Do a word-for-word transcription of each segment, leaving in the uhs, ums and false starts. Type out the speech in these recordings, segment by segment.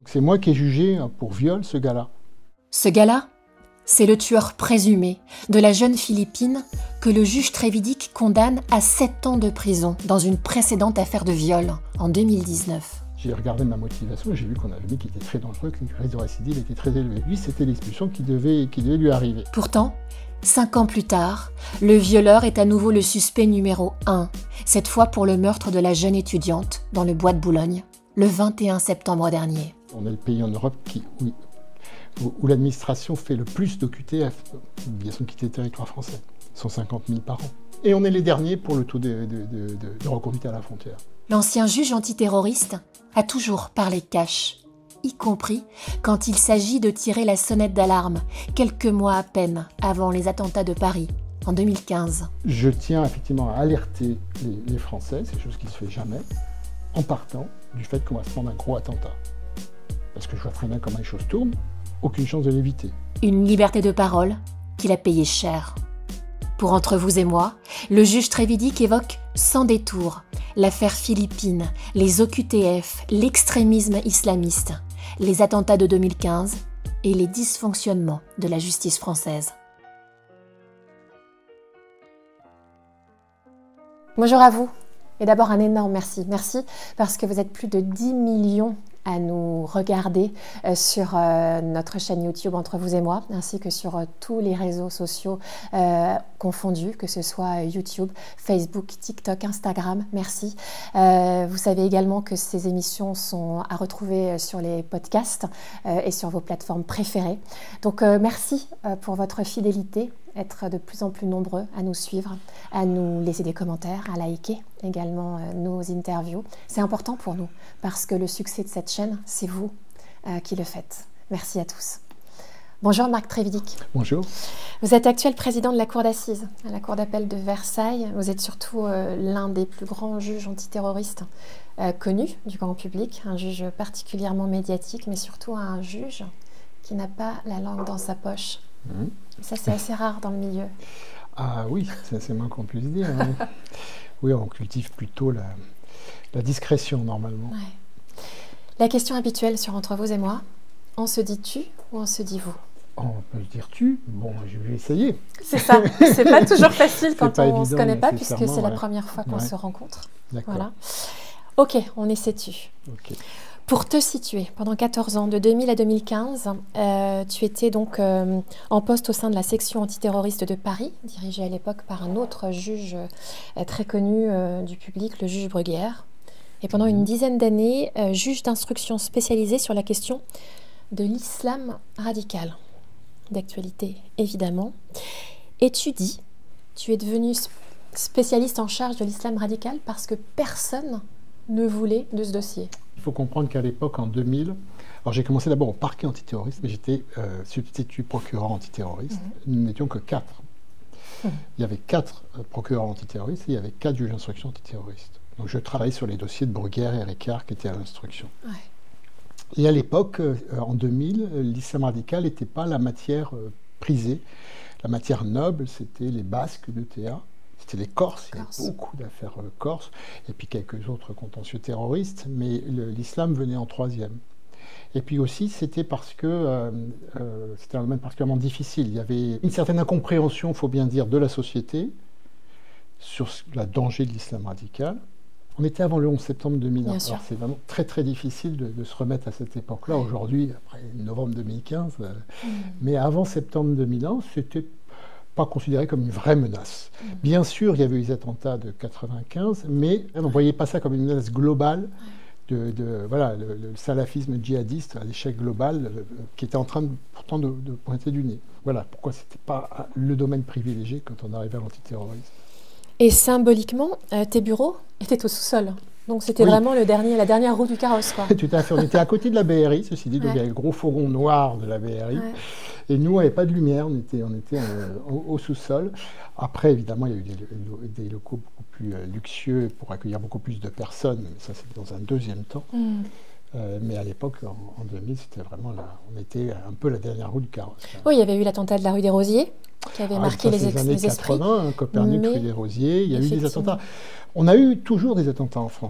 C'est moi qui ai jugé pour viol ce gars-là. Ce gars-là, c'est le tueur présumé de la jeune Philippine que le juge Trévidic condamne à sept ans de prison dans une précédente affaire de viol en deux mille dix-neuf. J'ai regardé ma motivation et j'ai vu qu'on avait mis qu'il était très dangereux, que le risque de récidive était très élevé. Lui, c'était l'expulsion qui devait, qui devait lui arriver. Pourtant, cinq ans plus tard, le violeur est à nouveau le suspect numéro un, cette fois pour le meurtre de la jeune étudiante dans le bois de Boulogne, le vingt et un septembre dernier. On est le pays en Europe qui, où, où, où l'administration fait le plus d'O Q T F, obligations de quitter le territoire français, cent cinquante mille par an. Et on est les derniers pour le taux de, de, de, de, de reconduite à la frontière. L'ancien juge antiterroriste a toujours parlé cash, y compris quand il s'agit de tirer la sonnette d'alarme, quelques mois à peine avant les attentats de Paris, en deux mille quinze. Je tiens effectivement à alerter les, les Français, c'est quelque chose qui ne se fait jamais, en partant du fait qu'on va se prendre un gros attentat. Parce que je vois très bien comment les choses tournent, aucune chance de l'éviter. Une liberté de parole qu'il a payée cher. Pour Entre vous et moi, le juge Trévidic évoque sans détour l'affaire Philippine, les O Q T F, l'extrémisme islamiste, les attentats de deux mille quinze et les dysfonctionnements de la justice française. Bonjour à vous. Et d'abord un énorme merci. Merci parce que vous êtes plus de dix millions à nous regarder euh, sur euh, notre chaîne YouTube Entre vous et moi, ainsi que sur euh, tous les réseaux sociaux euh, confondus, que ce soit YouTube, Facebook, TikTok, Instagram. Merci. Euh, vous savez également que ces émissions sont à retrouver sur les podcasts euh, et sur vos plateformes préférées. Donc euh, merci euh, pour votre fidélité, être de plus en plus nombreux à nous suivre, à nous laisser des commentaires, à liker également euh, nos interviews. C'est important pour nous parce que le succès de cette chaîne, c'est vous euh, qui le faites. Merci à tous. Bonjour Marc Trévidic. Bonjour. Vous êtes actuel président de la Cour d'assises, à la Cour d'appel de Versailles. Vous êtes surtout euh, l'un des plus grands juges antiterroristes euh, connus du grand public, un juge particulièrement médiatique, mais surtout un juge qui n'a pas la langue dans sa poche. Mmh. Ça, c'est assez rare dans le milieu. Ah oui, c'est moins qu'on puisse dire. Hein. Oui, on cultive plutôt la, la discrétion, normalement. Ouais. La question habituelle sur Entre vous et moi, on se dit tu ou on se dit vous? On peut se dire tu. Bon, je vais essayer. C'est ça. C'est pas toujours facile quand on ne se connaît pas, puisque c'est ouais. la première fois qu'on ouais. se rencontre. D'accord. Voilà. Ok, on essaie tu. Ok. Pour te situer, pendant quatorze ans, de deux mille à deux mille quinze, euh, tu étais donc euh, en poste au sein de la section antiterroriste de Paris, dirigée à l'époque par un autre juge euh, très connu euh, du public, le juge Bruguière. Et pendant une dizaine d'années, euh, juge d'instruction spécialisé sur la question de l'islam radical, d'actualité évidemment. Et tu dis, tu es devenu spécialiste en charge de l'islam radical parce que personne ne voulait de ce dossier. Il faut comprendre qu'à l'époque, en deux mille, alors j'ai commencé d'abord au parquet antiterroriste, mais j'étais euh, substitut procureur antiterroriste. Mmh. Nous n'étions que quatre. Mmh. Il y avait quatre euh, procureurs antiterroristes et il y avait quatre juges d'instruction antiterroristes. Donc je travaillais sur les dossiers de Bruguière et Ricard qui étaient à l'instruction. Ouais. Et à l'époque, euh, en deux mille, l'islam radical n'était pas la matière euh, prisée. La matière noble, c'était les Basques de T A. C'était les Corses, il y avait beaucoup d'affaires euh, corses, et puis quelques autres contentieux terroristes, mais l'islam venait en troisième. Et puis aussi, c'était parce que euh, euh, c'était un domaine particulièrement difficile. Il y avait une certaine incompréhension, il faut bien dire, de la société sur le danger de l'islam radical. On était avant le onze septembre deux mille un, alors c'est vraiment très très difficile de, de se remettre à cette époque-là. Aujourd'hui, après novembre deux mille quinze, euh, mmh. mais avant septembre deux mille un, c'était pas considéré comme une vraie menace. Mmh. Bien sûr, il y avait eu les attentats de quatre-vingt-quinze, mais on ne voyait pas ça comme une menace globale de, de voilà, le, le salafisme djihadiste à l'échelle globale euh, qui était en train de, pourtant de, de pointer du nez. Voilà pourquoi c'était pas le domaine privilégié quand on arrivait à l'antiterrorisme. Et symboliquement, euh, tes bureaux étaient au sous-sol. Donc c'était oui. vraiment le dernier, la dernière roue du carrosse, quoi. Tout à fait. On était à côté de la B R I, ceci dit, donc ouais. il y avait le gros fourgon noir de la B R I. Ouais. Et nous, on n'avait pas de lumière, on était, on était euh, au, au sous-sol. Après, évidemment, il y a eu des, des locaux beaucoup plus euh, luxueux pour accueillir beaucoup plus de personnes, mais ça, c'est dans un deuxième temps. Mm. Euh, mais à l'époque, en, en deux mille, c'était vraiment là, on était un peu la dernière roue du carrosse. Oui, il y avait eu l'attentat de la rue des Rosiers, qui avait ah, marqué ça, les, les années les esprits. quatre-vingts, hein, Copernic, mais... rue des Rosiers, il y a eu des attentats. On a eu toujours des attentats en France.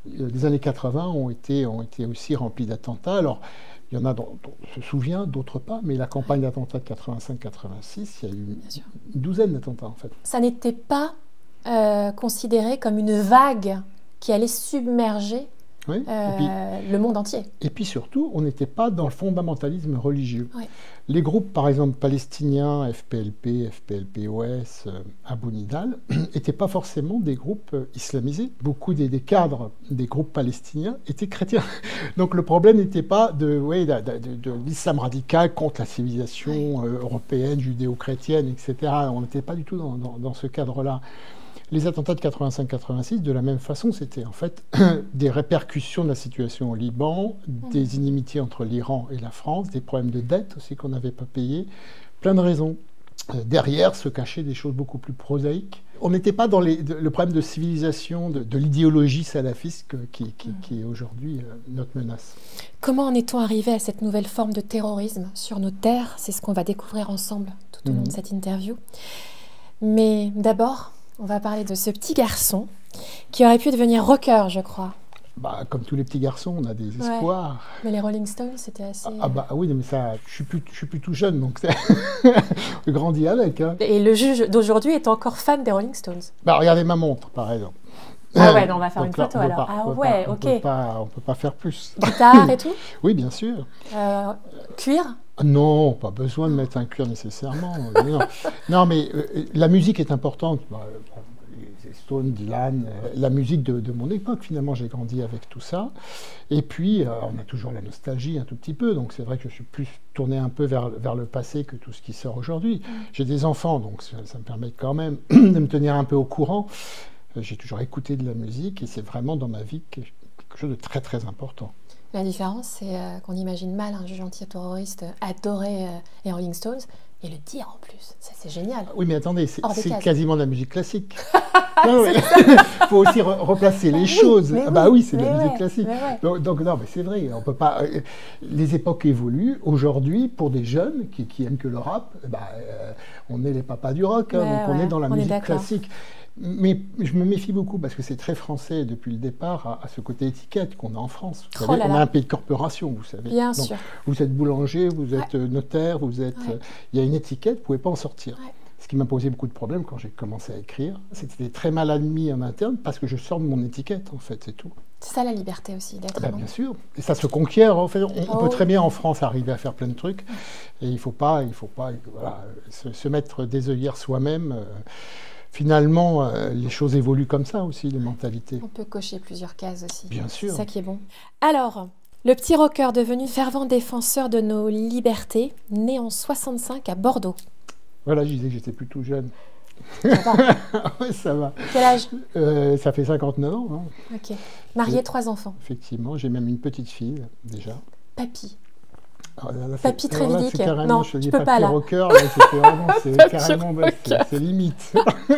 Les années quatre-vingt ont été, ont été aussi remplies d'attentats. Alors, il y en a dont, dont on se souvient, d'autres pas, mais la campagne d'attentats de quatre-vingt-cinq quatre-vingt-six, il y a eu une, une douzaine d'attentats en fait. Ça n'était pas euh, considéré comme une vague qui allait submerger oui, euh, puis, le monde entier. Et puis surtout, on n'était pas dans le fondamentalisme religieux. Oui. Les groupes, par exemple, palestiniens, F P L P, F P L P O S, euh, Abou Nidal, n'étaient pas forcément des groupes euh, islamisés. Beaucoup des, des cadres des groupes palestiniens étaient chrétiens. Donc le problème n'était pas de, ouais, de, de, de, de l'islam radical contre la civilisation oui. euh, européenne, judéo-chrétienne, et cetera. On n'était pas du tout dans, dans, dans ce cadre-là. Les attentats de quatre-vingt-cinq quatre-vingt-six, de la même façon, c'était en fait des répercussions de la situation au Liban, des inimitiés entre l'Iran et la France, des problèmes de dette aussi qu'on n'avait pas payés, plein de raisons. Derrière se cachaient des choses beaucoup plus prosaïques. On n'était pas dans les, le problème de civilisation, de, de l'idéologie salafiste qui, qui, qui est aujourd'hui euh, notre menace. Comment en est-on arrivé à cette nouvelle forme de terrorisme sur nos terres? C'est ce qu'on va découvrir ensemble tout au long mmh. de cette interview. Mais d'abord, on va parler de ce petit garçon qui aurait pu devenir rocker, je crois. Bah, comme tous les petits garçons, on a des espoirs. Ouais. Mais les Rolling Stones, c'était assez... Ah, ah bah oui, mais ça, je suis plus, je suis plus tout jeune, donc je grandis avec. Hein. Et le juge d'aujourd'hui est encore fan des Rolling Stones. Bah regardez ma montre, par exemple. Ah ouais, non, on va faire donc une photo là, alors. Pas, ah pas, ouais, ok. On peut pas, on peut pas faire plus. Guitare et tout? Oui, bien sûr. Euh, cuir? Non, pas besoin de mettre un cuir nécessairement. non. non, mais euh, la musique est importante. Bah, Stone, Dylan, euh, la musique de, de mon époque, finalement, j'ai grandi avec tout ça. Et puis, euh, on a toujours la nostalgie un tout petit peu, donc c'est vrai que je suis plus tourné un peu vers, vers le passé que tout ce qui sort aujourd'hui. J'ai des enfants, donc ça, ça me permet quand même de me tenir un peu au courant. Euh, j'ai toujours écouté de la musique et c'est vraiment dans ma vie quelque chose de très très important. La différence, c'est euh, qu'on imagine mal un juge antiterroriste adorer euh, les Rolling Stones et le dire en plus. C'est génial. Oui, mais attendez, c'est cases. quasiment de la musique classique. Il faut aussi re replacer les bah choses. Oui, ah bah oui, c'est de la ouais, musique classique. Ouais. Donc, donc non, mais c'est vrai, on peut pas. Euh, les époques évoluent. Aujourd'hui, pour des jeunes qui, qui aiment que le rap, bah, euh, on est les papas du rock, hein, ouais, donc on ouais, est dans la on musique classique. Mais je me méfie beaucoup parce que c'est très français depuis le départ à, à ce côté étiquette qu'on a en France. Vous oh savez, là on là. a un pays de corporation, vous savez. Bien donc, sûr. Vous êtes boulanger, vous êtes ouais. notaire, vous êtes. Il ouais. euh, y a une étiquette, vous ne pouvez pas en sortir. Ouais. Ce qui m'a posé beaucoup de problèmes quand j'ai commencé à écrire. C'était très mal admis en interne parce que je sors de mon étiquette, en fait, c'est tout. C'est ça la liberté aussi, d'être bah, bien sûr. Et ça se conquiert. En fait, on, oh. on peut très bien en France arriver à faire plein de trucs. Et il ne faut pas, il faut pas voilà, se, se mettre des œillères soi-même. Euh, Finalement, euh, les choses évoluent comme ça aussi, les mentalités. On peut cocher plusieurs cases aussi. Bien sûr. C'est ça qui est bon. Alors, le petit rocker devenu fervent défenseur de nos libertés, né en soixante-cinq à Bordeaux. Voilà, je disais que j'étais plutôt jeune. Ça va. Oui, ça va. Quel âge? euh, Ça fait cinquante-neuf ans. Hein. Ok. Marié, Et, trois enfants. Effectivement, j'ai même une petite fille, déjà. Papy. Alors là, là, papy très véridique. Non, je ne peux pas là. Rocker, là c'est carrément, bah, c'est limite.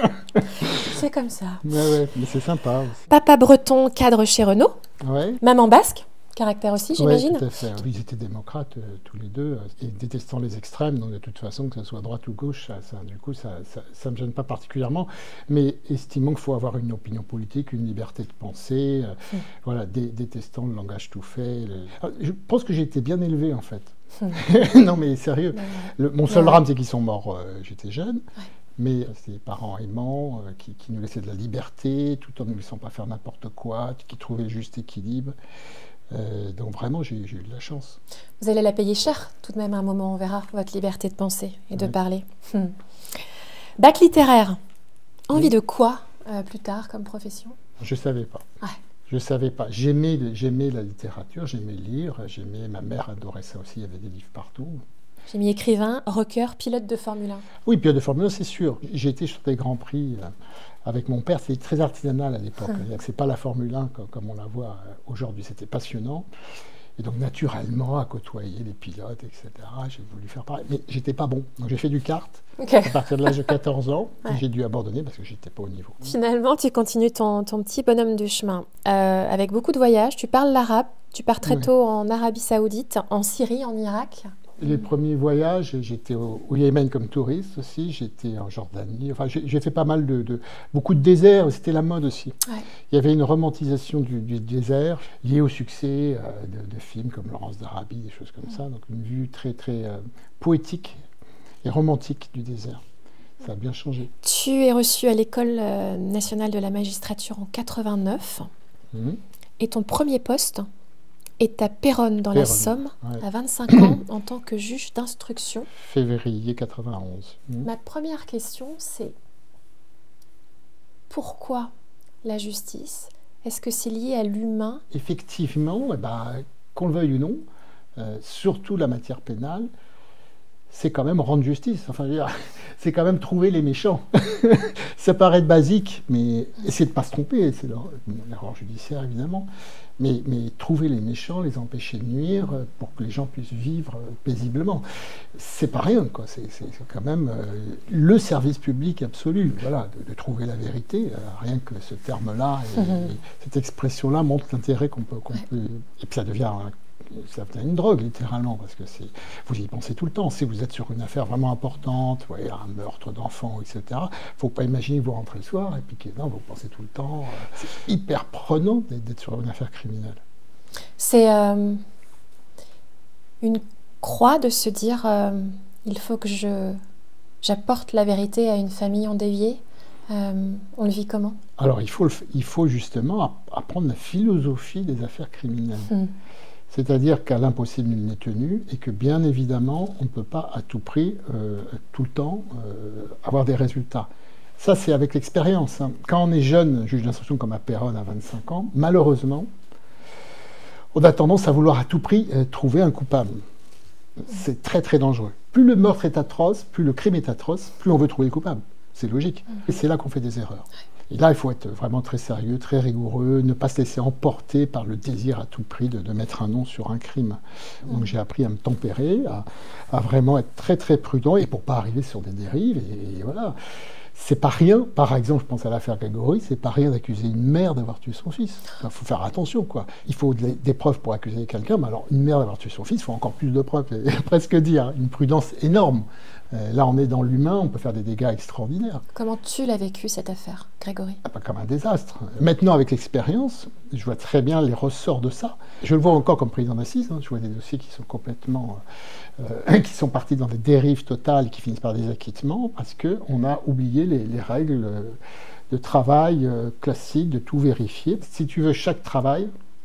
C'est comme ça. Ouais, ouais, mais c'est sympa aussi. Papa breton, cadre chez Renault. Ouais. Maman basque, caractère aussi, j'imagine. Oui, tout à fait. Ils étaient démocrates euh, tous les deux, euh, et détestant les extrêmes, donc de toute façon, que ce soit droite ou gauche, ça, ça, du coup, ça ne me gêne pas particulièrement, mais estimant qu'il faut avoir une opinion politique, une liberté de penser, euh, mm. voilà, dé détestant le langage tout fait. Le... Alors, je pense que j'ai été bien élevé, en fait. Mm. Non, mais sérieux. Ouais. Le, mon seul ouais. drame, c'est qu'ils sont morts, euh, j'étais jeune. Ouais. Mais c'est des parents aimants euh, qui, qui nous laissaient de la liberté, tout en ne laissant pas faire n'importe quoi, qui trouvaient le juste équilibre. Euh, donc vraiment, j'ai eu de la chance. Vous allez la payer cher, tout de même, à un moment, on verra, votre liberté de penser et de ouais. parler. Hum. Bac littéraire. Envie oui. de quoi, euh, plus tard, comme profession? Je ne savais pas. Ouais. Je ne savais pas. J'aimais la littérature, j'aimais lire, j'aimais... Ma mère adorait ça aussi, il y avait des livres partout. J'ai mis écrivain, rocker, pilote de Formule un. Oui, pilote de Formule un, c'est sûr. J'ai été sur des grands prix euh, avec mon père. C'était très artisanal à l'époque. Hum. C'est pas la Formule un comme, comme on la voit aujourd'hui. C'était passionnant. Et donc, naturellement, à côtoyer les pilotes, et cetera, j'ai voulu faire pareil. Mais j'étais pas bon. Donc, j'ai fait du kart okay. à partir de l'âge de quatorze ans. Ouais. J'ai dû abandonner parce que j'étais pas au niveau. Finalement, tu continues ton, ton petit bonhomme de chemin. Euh, avec beaucoup de voyages, tu parles l'arabe. Tu pars très ouais. tôt en Arabie Saoudite, en Syrie, en Irak. Les premiers voyages, j'étais au, au Yémen comme touriste aussi, j'étais en Jordanie, enfin j'ai fait pas mal de, de... beaucoup de déserts, c'était la mode aussi. Ouais. Il y avait une romantisation du, du désert liée au succès euh, de, de films comme Laurence d'Arabie, des choses comme ça, donc une vue très très euh, poétique et romantique du désert. Ça a bien changé. Tu es reçu à l'École nationale de la magistrature en quatre-vingt-neuf, mmh. et ton premier poste est à Péronne, dans Péronne, la Somme, ouais. à vingt-cinq ans, en tant que juge d'instruction. Février quatre-vingt-onze. Mmh. Ma première question, c'est pourquoi la justice? Est-ce que c'est lié à l'humain? Effectivement, eh ben, qu'on le veuille ou non, euh, surtout la matière pénale, c'est quand même rendre justice. Enfin, c'est quand même trouver les méchants. Ça paraît basique, mais essayer de ne pas se tromper, c'est l'erreur judiciaire évidemment, mais, mais trouver les méchants, les empêcher de nuire pour que les gens puissent vivre paisiblement. C'est pas rien, quoi. C'est quand même euh, le service public absolu, voilà, de, de trouver la vérité. Euh, rien que ce terme-là, et, mmh. et cette expression-là montre l'intérêt qu'on peut, qu'on peut... Et puis ça devient... un ça devient une drogue, littéralement, parce que vous y pensez tout le temps. Si vous êtes sur une affaire vraiment importante, ouais, un meurtre d'enfant, et cetera, il ne faut pas imaginer que vous rentrez le soir et puis que non, vous pensez tout le temps. C'est hyper prenant d'être sur une affaire criminelle. C'est euh, une croix de se dire euh, il faut que je j'apporte la vérité à une famille endeuillée. Euh, on le vit comment? Alors, il faut, le, il faut justement apprendre la philosophie des affaires criminelles. Hum. C'est-à-dire qu'à l'impossible, nul n'est tenu, et que bien évidemment, on ne peut pas à tout prix, euh, tout le temps, euh, avoir des résultats. Ça, c'est avec l'expérience. Hein. Quand on est jeune, juge d'instruction comme à Péronne à vingt-cinq ans, malheureusement, on a tendance à vouloir à tout prix euh, trouver un coupable. C'est très très dangereux. Plus le meurtre est atroce, plus le crime est atroce, plus on veut trouver le coupable. C'est logique. Et c'est là qu'on fait des erreurs. Et là, il faut être vraiment très sérieux, très rigoureux, ne pas se laisser emporter par le désir à tout prix de, de mettre un nom sur un crime. Donc j'ai appris à me tempérer, à, à vraiment être très très prudent, et pour ne pas arriver sur des dérives, et, et voilà. C'est pas rien, par exemple, je pense à l'affaire Grégory, c'est pas rien d'accuser une mère d'avoir tué son fils. Il enfin, faut faire attention, quoi. Il faut des, des preuves pour accuser quelqu'un, mais alors une mère d'avoir tué son fils, il faut encore plus de preuves, presque dire, une prudence énorme. Euh, là, on est dans l'humain, on peut faire des dégâts extraordinaires. Comment tu l'as vécu, cette affaire, Grégory? Ah, pas comme un désastre. Maintenant, avec l'expérience, je vois très bien les ressorts de ça. Je le vois encore comme président d'assises, hein. Je vois des dossiers qui sont complètement... Euh, qui sont partis dans des dérives totales, qui finissent par des acquittements, parce qu'on a oublié les, les règles de travail euh, classiques, de tout vérifier. Si tu veux, chaque travail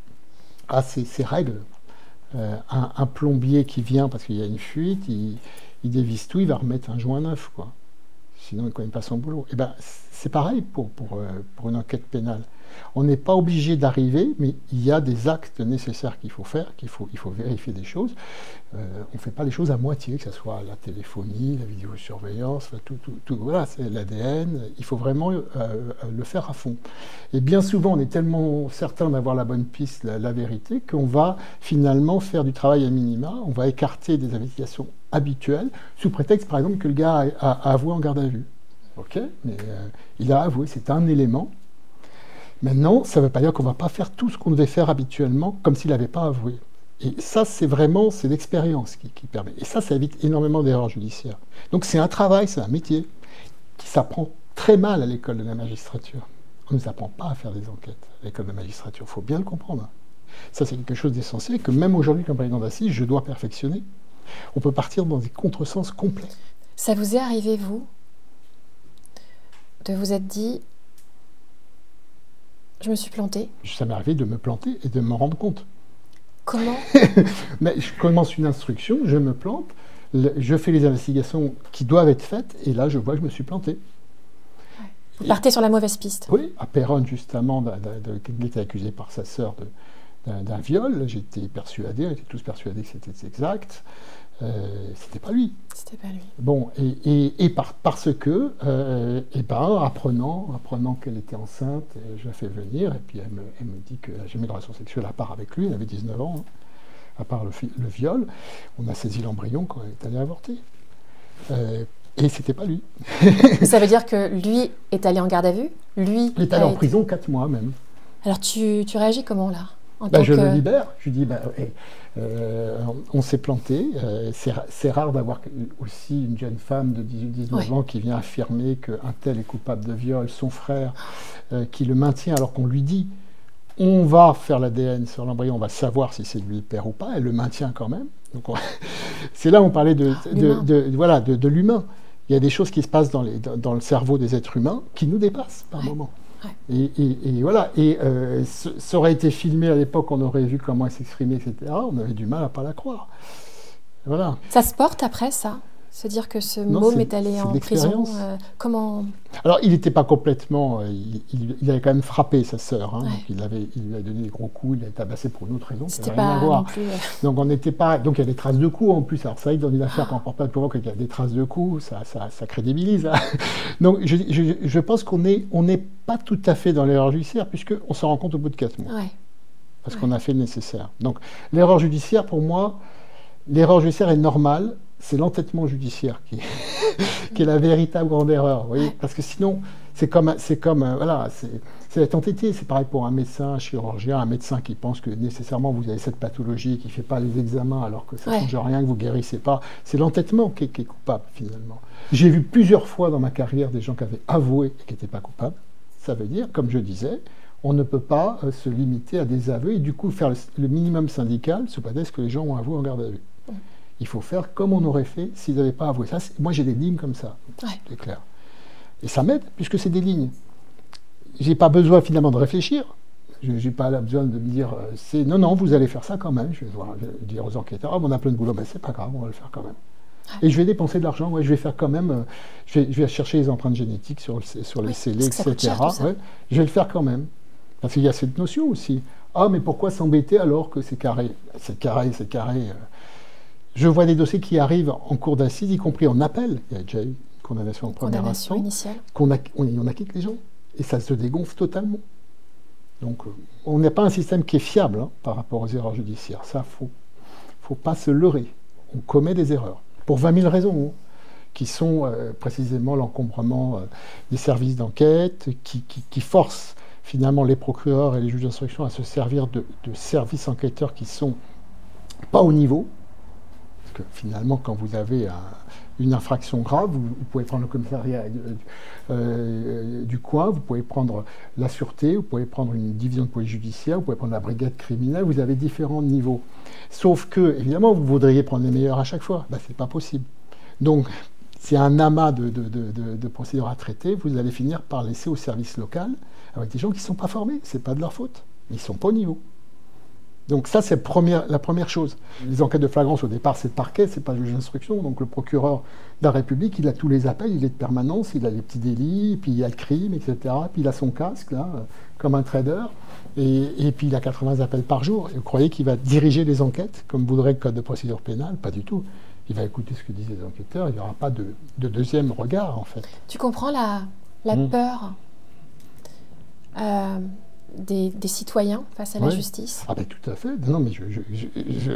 a ses, ses règles. Euh, un, un plombier qui vient parce qu'il y a une fuite, il... il dévisse tout, il va remettre un joint neuf, quoi. Sinon, il ne connaît pas son boulot. Et ben, c'est pareil pour, pour, euh, pour une enquête pénale. On n'est pas obligé d'arriver, mais il y a des actes nécessaires qu'il faut faire, qu'il faut, il faut vérifier des choses. Euh, on ne fait pas les choses à moitié, que ce soit la téléphonie, la vidéosurveillance, tout, tout, tout voilà, c'est l'A D N. Il faut vraiment euh, le faire à fond. Et bien souvent, on est tellement certain d'avoir la bonne piste, la, la vérité, qu'on va finalement faire du travail à minima, on va écarter des investigations habituelles, sous prétexte, par exemple, que le gars a, a, a avoué en garde à vue. Ok, mais euh, il a avoué, c'est un élément. Maintenant, ça ne veut pas dire qu'on ne va pas faire tout ce qu'on devait faire habituellement, comme s'il n'avait pas avoué. Et ça, c'est vraiment, c'est l'expérience qui, qui permet. Et ça, ça évite énormément d'erreurs judiciaires. Donc c'est un travail, c'est un métier qui s'apprend très mal à l'école de la magistrature. On ne nous apprend pas à faire des enquêtes à l'école de la magistrature, il faut bien le comprendre. Ça, c'est quelque chose d'essentiel que même aujourd'hui, comme président d'assises, je dois perfectionner. On peut partir dans des contresens complets. Ça vous est arrivé, vous, de vous être dit... Je me suis plantée. Ça m'est arrivé de me planter et de m'en rendre compte. Comment? Mais je commence une instruction, je me plante, je fais les investigations qui doivent être faites, et là, je vois que je me suis planté. Ouais. Vous et, partez sur la mauvaise piste. Oui, à Péronne, justement, il était accusé par sa sœur d'un viol. J'étais persuadé, on était tous persuadés que c'était exact. Euh, c'était pas lui. C'était pas lui. Bon, et, et, et par, parce que, euh, et ben, apprenant, apprenant qu'elle était enceinte, je la fais venir, et puis elle me, elle me dit qu'elle n'a jamais eu de relation sexuelle à part avec lui, elle avait dix-neuf ans, hein, à part le, le viol. On a saisi l'embryon quand elle est allée avorter. Euh, et c'était pas lui. Ça veut dire que lui est allé en garde à vue? Lui Il est allé en été... prison quatre mois même. Alors tu, tu réagis comment là? en bah, tant je que... le libère. Je lui dis, bah, hey, euh, on s'est planté. Euh, c'est rare d'avoir aussi une jeune femme de dix-huit dix-neuf ouais. ans qui vient affirmer qu'un tel est coupable de viol, son frère, euh, qui le maintient alors qu'on lui dit, on va faire l'A D N sur l'embryon, on va savoir si c'est lui le père ou pas. Elle le maintient quand même. C'est là où on parlait de, de, de, de, voilà, de, de l'humain. Il y a des choses qui se passent dans, les, dans, dans le cerveau des êtres humains qui nous dépassent par ouais. moment. Ouais. Et, et, et voilà. Et euh, ça aurait été filmé à l'époque, on aurait vu comment elle s'exprimait, et cetera. On avait du mal à ne pas la croire. Voilà. Ça se porte après ça? Se dire que ce non, môme est, est allé en prison, euh, comment... Alors, il n'était pas complètement... Euh, il, il, il avait quand même frappé sa sœur. Hein, ouais. Donc il, avait, il lui a donné des gros coups, il a tabassé pour une autre raison. C'était pas rien à voir. Plus, euh... Donc, on n'était pas... Donc, il y a des traces de coups en plus. Alors, c'est vrai que dans une affaire qu'on ne porte pas de pouvoir, qu'il y a des traces de coups, ça, ça, ça crédibilise. Hein. Donc, je, je, je pense qu'on n'est on n'est pas tout à fait dans l'erreur judiciaire, puisqu'on s'en rend compte au bout de quatre mois. Ouais. Parce ouais. qu'on a fait le nécessaire. Donc, l'erreur judiciaire, pour moi, l'erreur judiciaire est normale. C'est l'entêtement judiciaire qui est, qui est la véritable grande erreur. Vous voyez, parce que sinon, c'est comme, c'est comme euh, voilà, c'est être entêté. C'est pareil pour un médecin, un chirurgien, un médecin qui pense que nécessairement vous avez cette pathologie, qui ne fait pas les examens alors que ça ne ouais. change rien, que vous ne guérissez pas. C'est l'entêtement qui, qui est coupable finalement. J'ai vu plusieurs fois dans ma carrière des gens qui avaient avoué et qui n'étaient pas coupables. Ça veut dire, comme je disais, on ne peut pas euh, se limiter à des aveux et du coup faire le, le minimum syndical sous prétexte que les gens ont avoué en garde à vue. Ouais. Il faut faire comme on aurait fait s'ils n'avaient pas avoué. Ça, moi, j'ai des lignes comme ça, ouais. c'est clair. Et ça m'aide, puisque c'est des lignes. Je n'ai pas besoin, finalement, de réfléchir. Je n'ai pas besoin de me dire, euh, c'est non, non, vous allez faire ça quand même. Je vais, voir, je vais dire aux enquêteurs, oh, on a plein de boulot, ben, c'est pas grave, on va le faire quand même. Ouais. Et je vais dépenser de l'argent, ouais, je vais faire quand même, euh, je, vais, je vais chercher les empreintes génétiques sur, sur les oui, scellés, et cetera. Cher, ouais, je vais le faire quand même. Parce qu'il y a cette notion aussi. Ah, mais pourquoi s'embêter alors que c'est carré? C'est carré, c'est carré. Euh, Je vois des dossiers qui arrivent en cours d'assises, y compris en appel. Il y a déjà eu une condamnation en première instance. Qu'on a, on, on acquitte les gens. Et ça se dégonfle totalement. Donc, euh, on n'est pas un système qui est fiable hein, par rapport aux erreurs judiciaires. Ça, il ne faut, faut pas se leurrer. On commet des erreurs. Pour vingt mille raisons, hein, qui sont euh, précisément l'encombrement euh, des services d'enquête, qui, qui, qui forcent finalement les procureurs et les juges d'instruction à se servir de, de services enquêteurs qui ne sont pas au niveau. Que finalement, quand vous avez un, une infraction grave, vous, vous pouvez prendre le commissariat euh, euh, du coin, vous pouvez prendre la sûreté, vous pouvez prendre une division de police judiciaire, vous pouvez prendre la brigade criminelle, vous avez différents niveaux. Sauf que, évidemment, vous voudriez prendre les meilleurs à chaque fois. Ben, c'est pas possible. Donc, c'est un amas de, de, de, de, de procédures à traiter, vous allez finir par laisser au service local avec des gens qui ne sont pas formés. C'est pas de leur faute. Ils ne sont pas au niveau. Donc ça, c'est la première chose. Les enquêtes de flagrance, au départ, c'est le parquet, c'est pas le juge d'instruction. Donc le procureur de la République, il a tous les appels, il est de permanence, il a les petits délits, puis il y a le crime, et cetera. Puis il a son casque, là, comme un trader. Et, et puis il a quatre-vingts appels par jour. Et vous croyez qu'il va diriger les enquêtes, comme voudrait le code de procédure pénale? Pas du tout. Il va écouter ce que disent les enquêteurs, il n'y aura pas de, de deuxième regard, en fait. Tu comprends la, la mmh. peur euh... Des, des citoyens face à la ouais. justice? Ah ben tout à fait. Non, mais je, je, je, je,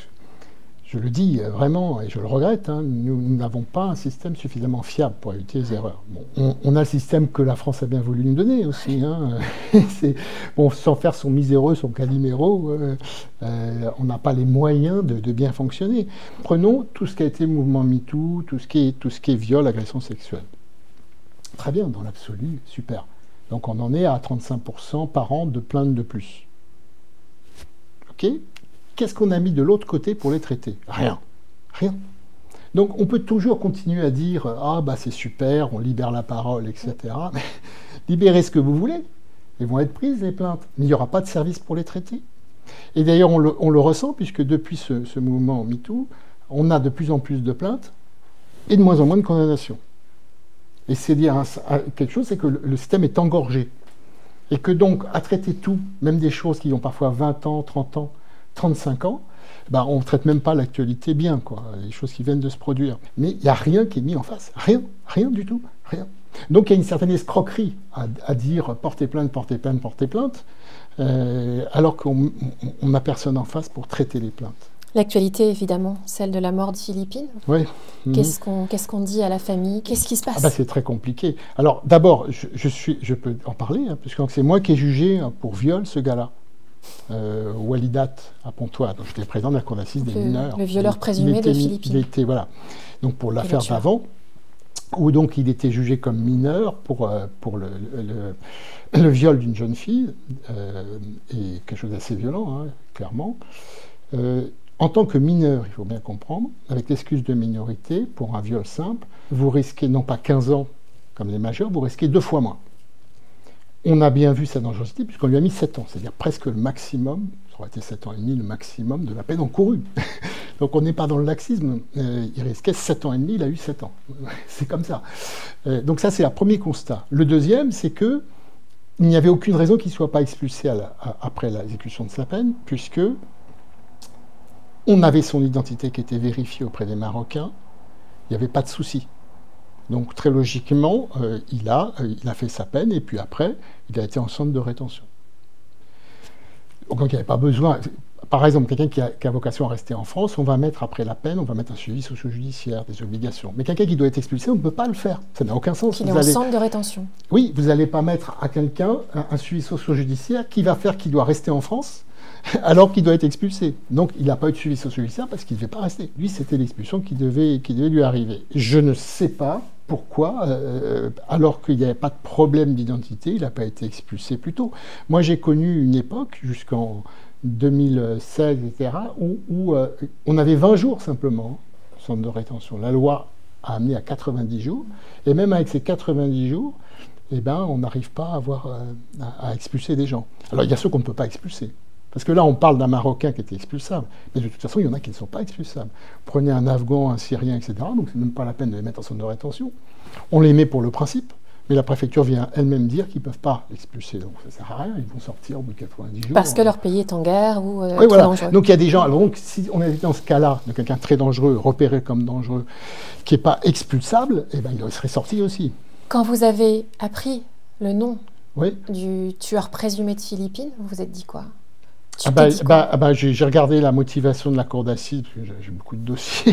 je le dis vraiment et je le regrette. Hein, nous n'avons pas un système suffisamment fiable pour éviter les erreurs. Bon, on, on a le système que la France a bien voulu nous donner aussi. Hein. Bon, sans faire son miséreux, son caliméro, euh, euh, on n'a pas les moyens de, de bien fonctionner. Prenons tout ce qui a été mouvement MeToo, tout ce qui est, tout ce qui est viol, agression sexuelle. Très bien, dans l'absolu, super. Donc on en est à trente-cinq pour cent par an de plaintes de plus. Ok? Qu'est-ce qu'on a mis de l'autre côté pour les traiter? Rien. Rien. Donc on peut toujours continuer à dire « Ah, bah c'est super, on libère la parole, et cetera » Mais libérez ce que vous voulez. Elles vont être prises, les plaintes. Mais il n'y aura pas de service pour les traiter. Et d'ailleurs, on le, on le ressent, puisque depuis ce, ce mouvement MeToo, on a de plus en plus de plaintes et de moins en moins de condamnations. Et c'est dire un, quelque chose, c'est que le, le système est engorgé. Et que donc, à traiter tout, même des choses qui ont parfois vingt ans, trente ans, trente-cinq ans, ben, on ne traite même pas l'actualité bien, quoi, les choses qui viennent de se produire. Mais il n'y a rien qui est mis en face. Rien, rien du tout, rien. Donc il y a une certaine escroquerie à, à dire portez plainte, portez plainte, portez plainte, euh, alors qu'on n'a personne en face pour traiter les plaintes. L'actualité, évidemment, celle de la mort de Philippine. Oui. Qu'est-ce qu'on qu'est-ce qu'on dit à la famille? Qu'est-ce qui se passe? Ah bah, c'est très compliqué. Alors, d'abord, je, je, suis, je peux en parler, hein, puisque c'est moi qui ai jugé pour viol ce gars-là. euh, Walidat à Pontoise. Donc j'étais président de la cour d'assises des le, mineurs. Le violeur il, présumé il était, des Philippines. Il était, voilà. Donc pour l'affaire d'avant, où donc il était jugé comme mineur pour, euh, pour le, le, le viol d'une jeune fille, euh, et quelque chose d'assez violent, hein, clairement. Euh, en tant que mineur, il faut bien comprendre, avec l'excuse de minorité, pour un viol simple, vous risquez non pas quinze ans comme les majeurs, vous risquez deux fois moins. On a bien vu sa dangerosité puisqu'on lui a mis sept ans, c'est-à-dire presque le maximum, ça aurait été sept ans et demi, le maximum de la peine encourue. Donc on n'est pas dans le laxisme, euh, il risquait sept ans et demi, il a eu sept ans. C'est comme ça. Euh, donc ça c'est un premier constat. Le deuxième, c'est que il n'y avait aucune raison qu'il ne soit pas expulsé à la, à, après l'exécution de sa peine, puisque on avait son identité qui était vérifiée auprès des Marocains, il n'y avait pas de souci. Donc très logiquement, euh, il, a, euh, il a fait sa peine et puis après, il a été en centre de rétention. Donc il n'y avait pas besoin... Par exemple, quelqu'un qui a, qui a vocation à rester en France, on va mettre après la peine, on va mettre un suivi socio-judiciaire, des obligations. Mais quelqu'un qui doit être expulsé, on ne peut pas le faire. Ça n'a aucun sens. Il est en allez... centre de rétention. Oui, vous n'allez pas mettre à quelqu'un un, un suivi socio-judiciaire qui va faire qu'il doit rester en France alors qu'il doit être expulsé. Donc il n'a pas eu de suivi socio-judiciaire parce qu'il ne devait pas rester. Lui, c'était l'expulsion qui devait, qui devait lui arriver. Je ne sais pas pourquoi, euh, alors qu'il n'y avait pas de problème d'identité, il n'a pas été expulsé plus tôt. Moi, j'ai connu une époque, jusqu'en deux mille seize, et cetera, où, où euh, on avait vingt jours simplement, centre de rétention. La loi a amené à quatre-vingt-dix jours, et même avec ces quatre-vingt-dix jours, eh ben, on n'arrive pas à, avoir, euh, à, à expulser des gens. Alors il y a ceux qu'on ne peut pas expulser. Parce que là, on parle d'un Marocain qui était expulsable. Mais de toute façon, il y en a qui ne sont pas expulsables. Prenez un Afghan, un Syrien, et cetera. Donc, c'est même pas la peine de les mettre en centre de rétention. On les met pour le principe, mais la préfecture vient elle-même dire qu'ils ne peuvent pas l'expulser. Donc, ça ne sert à rien. Ils vont sortir au bout de quatre-vingt-dix jours. Parce que leur pays est en guerre ou euh, oui, voilà. dangereux. Donc, il y a des gens... Alors, donc, si on est dans ce cas-là, de quelqu'un très dangereux, repéré comme dangereux, qui n'est pas expulsable, eh ben, il serait sorti aussi. Quand vous avez appris le nom oui. du tueur présumé de Philippines, vous vous êtes dit quoi? Ah bah, bah, bah, j'ai regardé la motivation de la cour d'assises, parce que j'ai beaucoup de dossiers.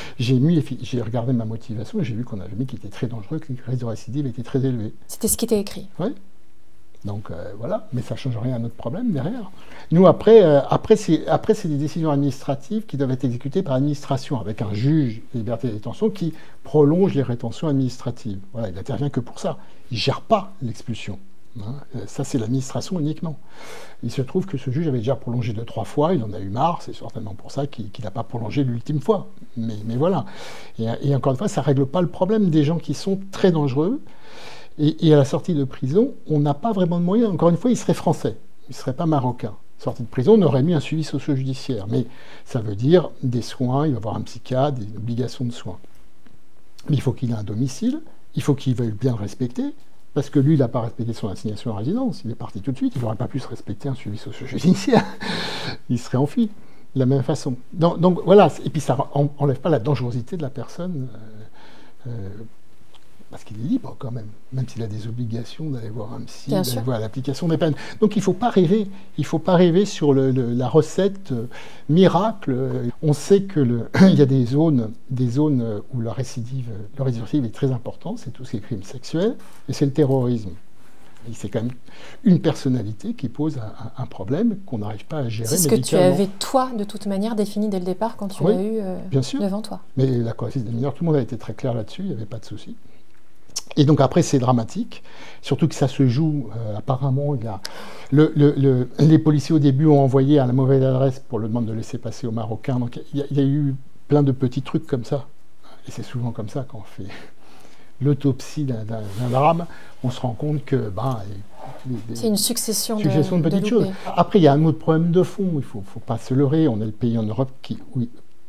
J'ai regardé ma motivation et j'ai vu qu'on avait mis qu'il était très dangereux, que le risque de récidive était très élevé. C'était ce qui était écrit. Oui. Donc euh, voilà, mais ça ne change rien à notre problème derrière. Nous, après, euh, après c'est des décisions administratives qui doivent être exécutées par l'administration, avec un juge de liberté de détention qui prolonge les rétentions administratives. Voilà, il n'intervient que pour ça. Il ne gère pas l'expulsion. Hein, ça, c'est l'administration uniquement. Il se trouve que ce juge avait déjà prolongé deux, trois fois, il en a eu marre, c'est certainement pour ça qu'il qu'il n'a pas prolongé l'ultime fois. Mais, mais voilà. Et, et encore une fois, ça ne règle pas le problème des gens qui sont très dangereux. Et, et à la sortie de prison, on n'a pas vraiment de moyens. Encore une fois, il serait français, il ne serait pas marocain. Sortie de prison, on aurait mis un suivi socio-judiciaire. Mais ça veut dire des soins, il va avoir un psychiatre, des obligations de soins. Mais il faut qu'il ait un domicile, il faut qu'il veuille bien le respecter. Parce que lui, il n'a pas respecté son assignation à résidence. Il est parti tout de suite. Il n'aurait pas pu se respecter un suivi socio-judiciaire. Il serait enfui de la même façon. Donc, donc voilà. Et puis ça n'enlève pas la dangerosité de la personne. Euh, euh, parce qu'il est libre quand même. Même s'il a des obligations d'aller voir un psy, d'aller voir l'application des peines. Donc il ne faut pas rêver. Il ne faut pas rêver sur le, le, la recette euh, miracle. On sait qu'il y a des zones, des zones où la récidive, le récidive est très important. C'est tout ce qui est crime sexuel. Et c'est le terrorisme. C'est quand même une personnalité qui pose un, un problème qu'on n'arrive pas à gérer. C'est ce que tu avais, toi, de toute manière, défini dès le départ quand tu oui, l'as eu euh, bien sûr. devant toi. Mais la cour d'assises des mineurs, tout le monde a été très clair là-dessus. Il n'y avait pas de souci. Et donc après, c'est dramatique, surtout que ça se joue, euh, apparemment, il y a le, le, le, les policiers au début ont envoyé à la mauvaise adresse pour le demander de laisser passer aux Marocains, donc il y, a, il y a eu plein de petits trucs comme ça, et c'est souvent comme ça quand on fait l'autopsie d'un drame, on se rend compte que... Ben, c'est une succession, succession de, de petites de choses. Après, il y a un autre problème de fond, il ne faut, faut pas se leurrer, on est le pays en Europe qui... où,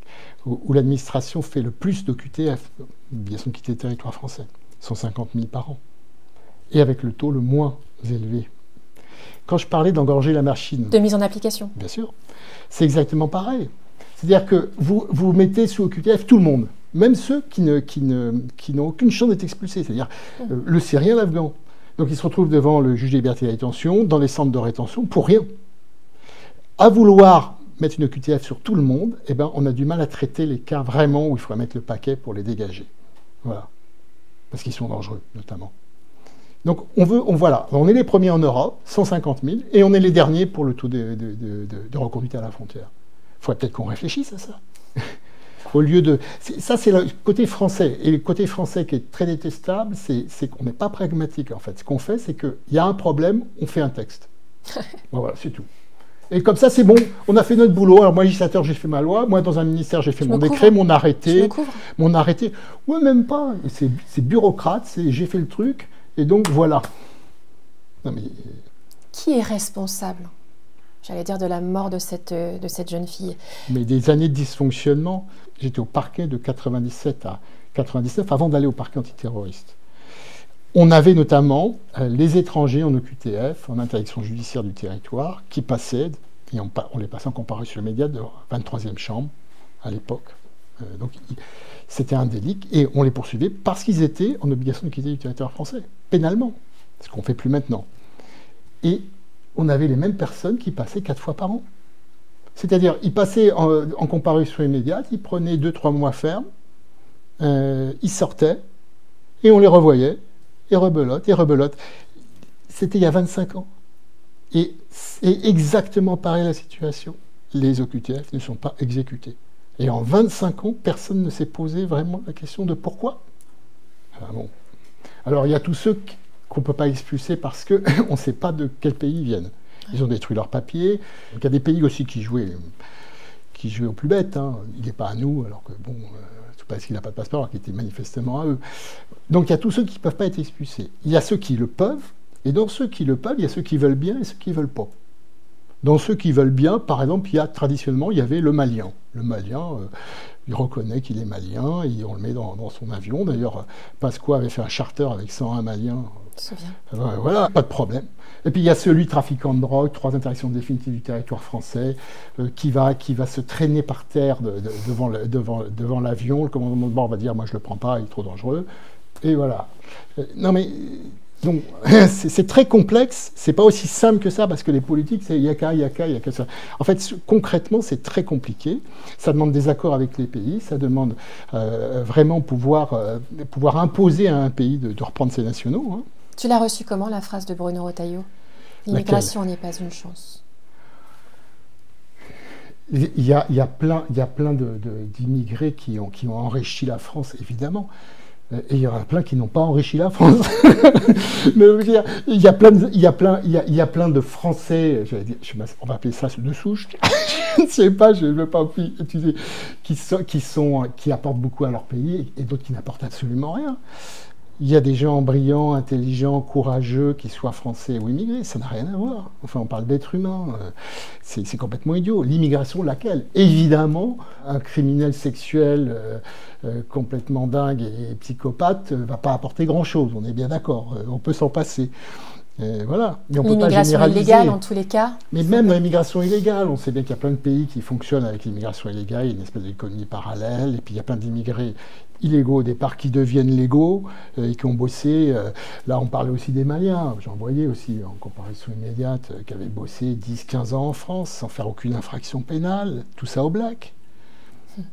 où l'administration fait le plus d'O Q T F, obligations de quitter le territoire français. cent cinquante mille par an, et avec le taux le moins élevé. Quand je parlais d'engorger la machine... De mise en application. Bien sûr. C'est exactement pareil. C'est-à-dire que vous, vous mettez sous O Q T F tout le monde, même ceux qui n'ont qui ne, qui aucune chance d'être expulsés, c'est-à-dire mmh. euh, le Syrien, l'Afghan. Donc ils se retrouvent devant le juge des libertés de la détention, dans les centres de rétention, pour rien. À vouloir mettre une O Q T F sur tout le monde, eh ben, on a du mal à traiter les cas vraiment où il faudrait mettre le paquet pour les dégager. Voilà. Parce qu'ils sont dangereux, notamment. Donc on veut, on, voilà, on est les premiers en Europe, cent cinquante mille, et on est les derniers pour le taux de, de, de, de, de reconduite à la frontière. Il faudrait peut-être qu'on réfléchisse à ça. Au lieu de, ça c'est le côté français, et le côté français qui est très détestable, c'est qu'on n'est pas pragmatique en fait. Ce qu'on fait, c'est qu'il y a un problème, on fait un texte. Bon, voilà, c'est tout. Et comme ça, c'est bon, on a fait notre boulot. Alors moi, législateur, j'ai fait ma loi. Moi, dans un ministère, j'ai fait Je mon me décret, couvre. mon arrêté. Je me mon arrêté. Ouais, même pas. C'est bureaucrate, j'ai fait le truc. Et donc, voilà. Non, mais... Qui est responsable, j'allais dire, de la mort de cette, de cette jeune fille? Mais des années de dysfonctionnement. J'étais au parquet de quatre-vingt-dix-sept à quatre-vingt-dix-neuf avant d'aller au parquet antiterroriste. On avait notamment euh, les étrangers en O Q T F, en interdiction judiciaire du territoire, qui passaient, et on, on les passait en comparution immédiate de vingt-troisième chambre à l'époque. Euh, donc c'était un délit, et on les poursuivait parce qu'ils étaient en obligation de quitter le territoire français, pénalement, ce qu'on ne fait plus maintenant. Et on avait les mêmes personnes qui passaient quatre fois par an. C'est-à-dire, ils passaient en, en comparution immédiate, ils prenaient deux, trois mois ferme, euh, ils sortaient, et on les revoyait, et rebelote, et rebelote. C'était il y a vingt-cinq ans. Et c'est exactement pareil la situation. Les O Q T F ne sont pas exécutés. Et en vingt-cinq ans, personne ne s'est posé vraiment la question de pourquoi. Ah bon. Alors il y a tous ceux qu'on ne peut pas expulser parce qu'on ne sait pas de quel pays ils viennent. Ils ont détruit leurs papiers. Donc, il y a des pays aussi qui jouaient, qui jouaient au plus bête. Hein. Il n'est pas à nous, alors que bon... Euh, parce qu'il n'a pas de passeport, alors qu'il était manifestement à eux. Donc il y a tous ceux qui ne peuvent pas être expulsés. Il y a ceux qui le peuvent, et dans ceux qui le peuvent, il y a ceux qui veulent bien et ceux qui ne veulent pas. Dans ceux qui veulent bien, par exemple, il y a traditionnellement, il y avait le Malien. Le Malien, euh, il reconnaît qu'il est malien, et on le met dans, dans son avion. D'ailleurs, Pasqua avait fait un charter avec cent un Maliens. Euh, voilà, pas de problème. Et puis il y a celui trafiquant de drogue, trois interdictions définitives du territoire français, euh, qui, va, qui va se traîner par terre de, de, devant l'avion. Devant, devant le commandement de bord va dire « moi je le prends pas, il est trop dangereux ». Et voilà. Euh, non mais, donc, c'est très complexe, c'est pas aussi simple que ça, parce que les politiques, c'est yaka, yaka, yaka, ça. En fait, concrètement, c'est très compliqué. Ça demande des accords avec les pays, ça demande euh, vraiment pouvoir, euh, pouvoir imposer à un pays de, de reprendre ses nationaux. Hein. Tu l'as reçu comment, la phrase de Bruno Retailleau? L'immigration n'est pas une chance. Il y a, il y a plein, il y a plein d'immigrés de, de, qui, ont, qui ont enrichi la France, évidemment. Et il y en a plein qui n'ont pas enrichi la France. Mais il y a plein de, il y a plein, il y a, il y a plein de Français, j'allais dire, je, on va appeler ça de souche, je ne sais pas, je ne veux pas utiliser, qui, sont, qui, sont, qui apportent beaucoup à leur pays et d'autres qui n'apportent absolument rien. Il y a des gens brillants, intelligents, courageux, qui soient français ou immigrés, ça n'a rien à voir. Enfin, on parle d'êtres humains, c'est complètement idiot. L'immigration, laquelle? Évidemment, un criminel sexuel euh, euh, complètement dingue et psychopathe ne va pas apporter grand-chose, on est bien d'accord, on peut s'en passer. Et voilà. L'immigration illégale, en tous les cas. Mais même l'immigration illégale, on sait bien qu'il y a plein de pays qui fonctionnent avec l'immigration illégale, il y a une espèce d'économie parallèle, et puis il y a plein d'immigrés illégaux au départ qui deviennent légaux euh, et qui ont bossé. Euh, là, on parlait aussi des Maliens, j'en voyais aussi en comparaison immédiate, euh, qui avaient bossé dix quinze ans en France sans faire aucune infraction pénale, tout ça au black. Hum.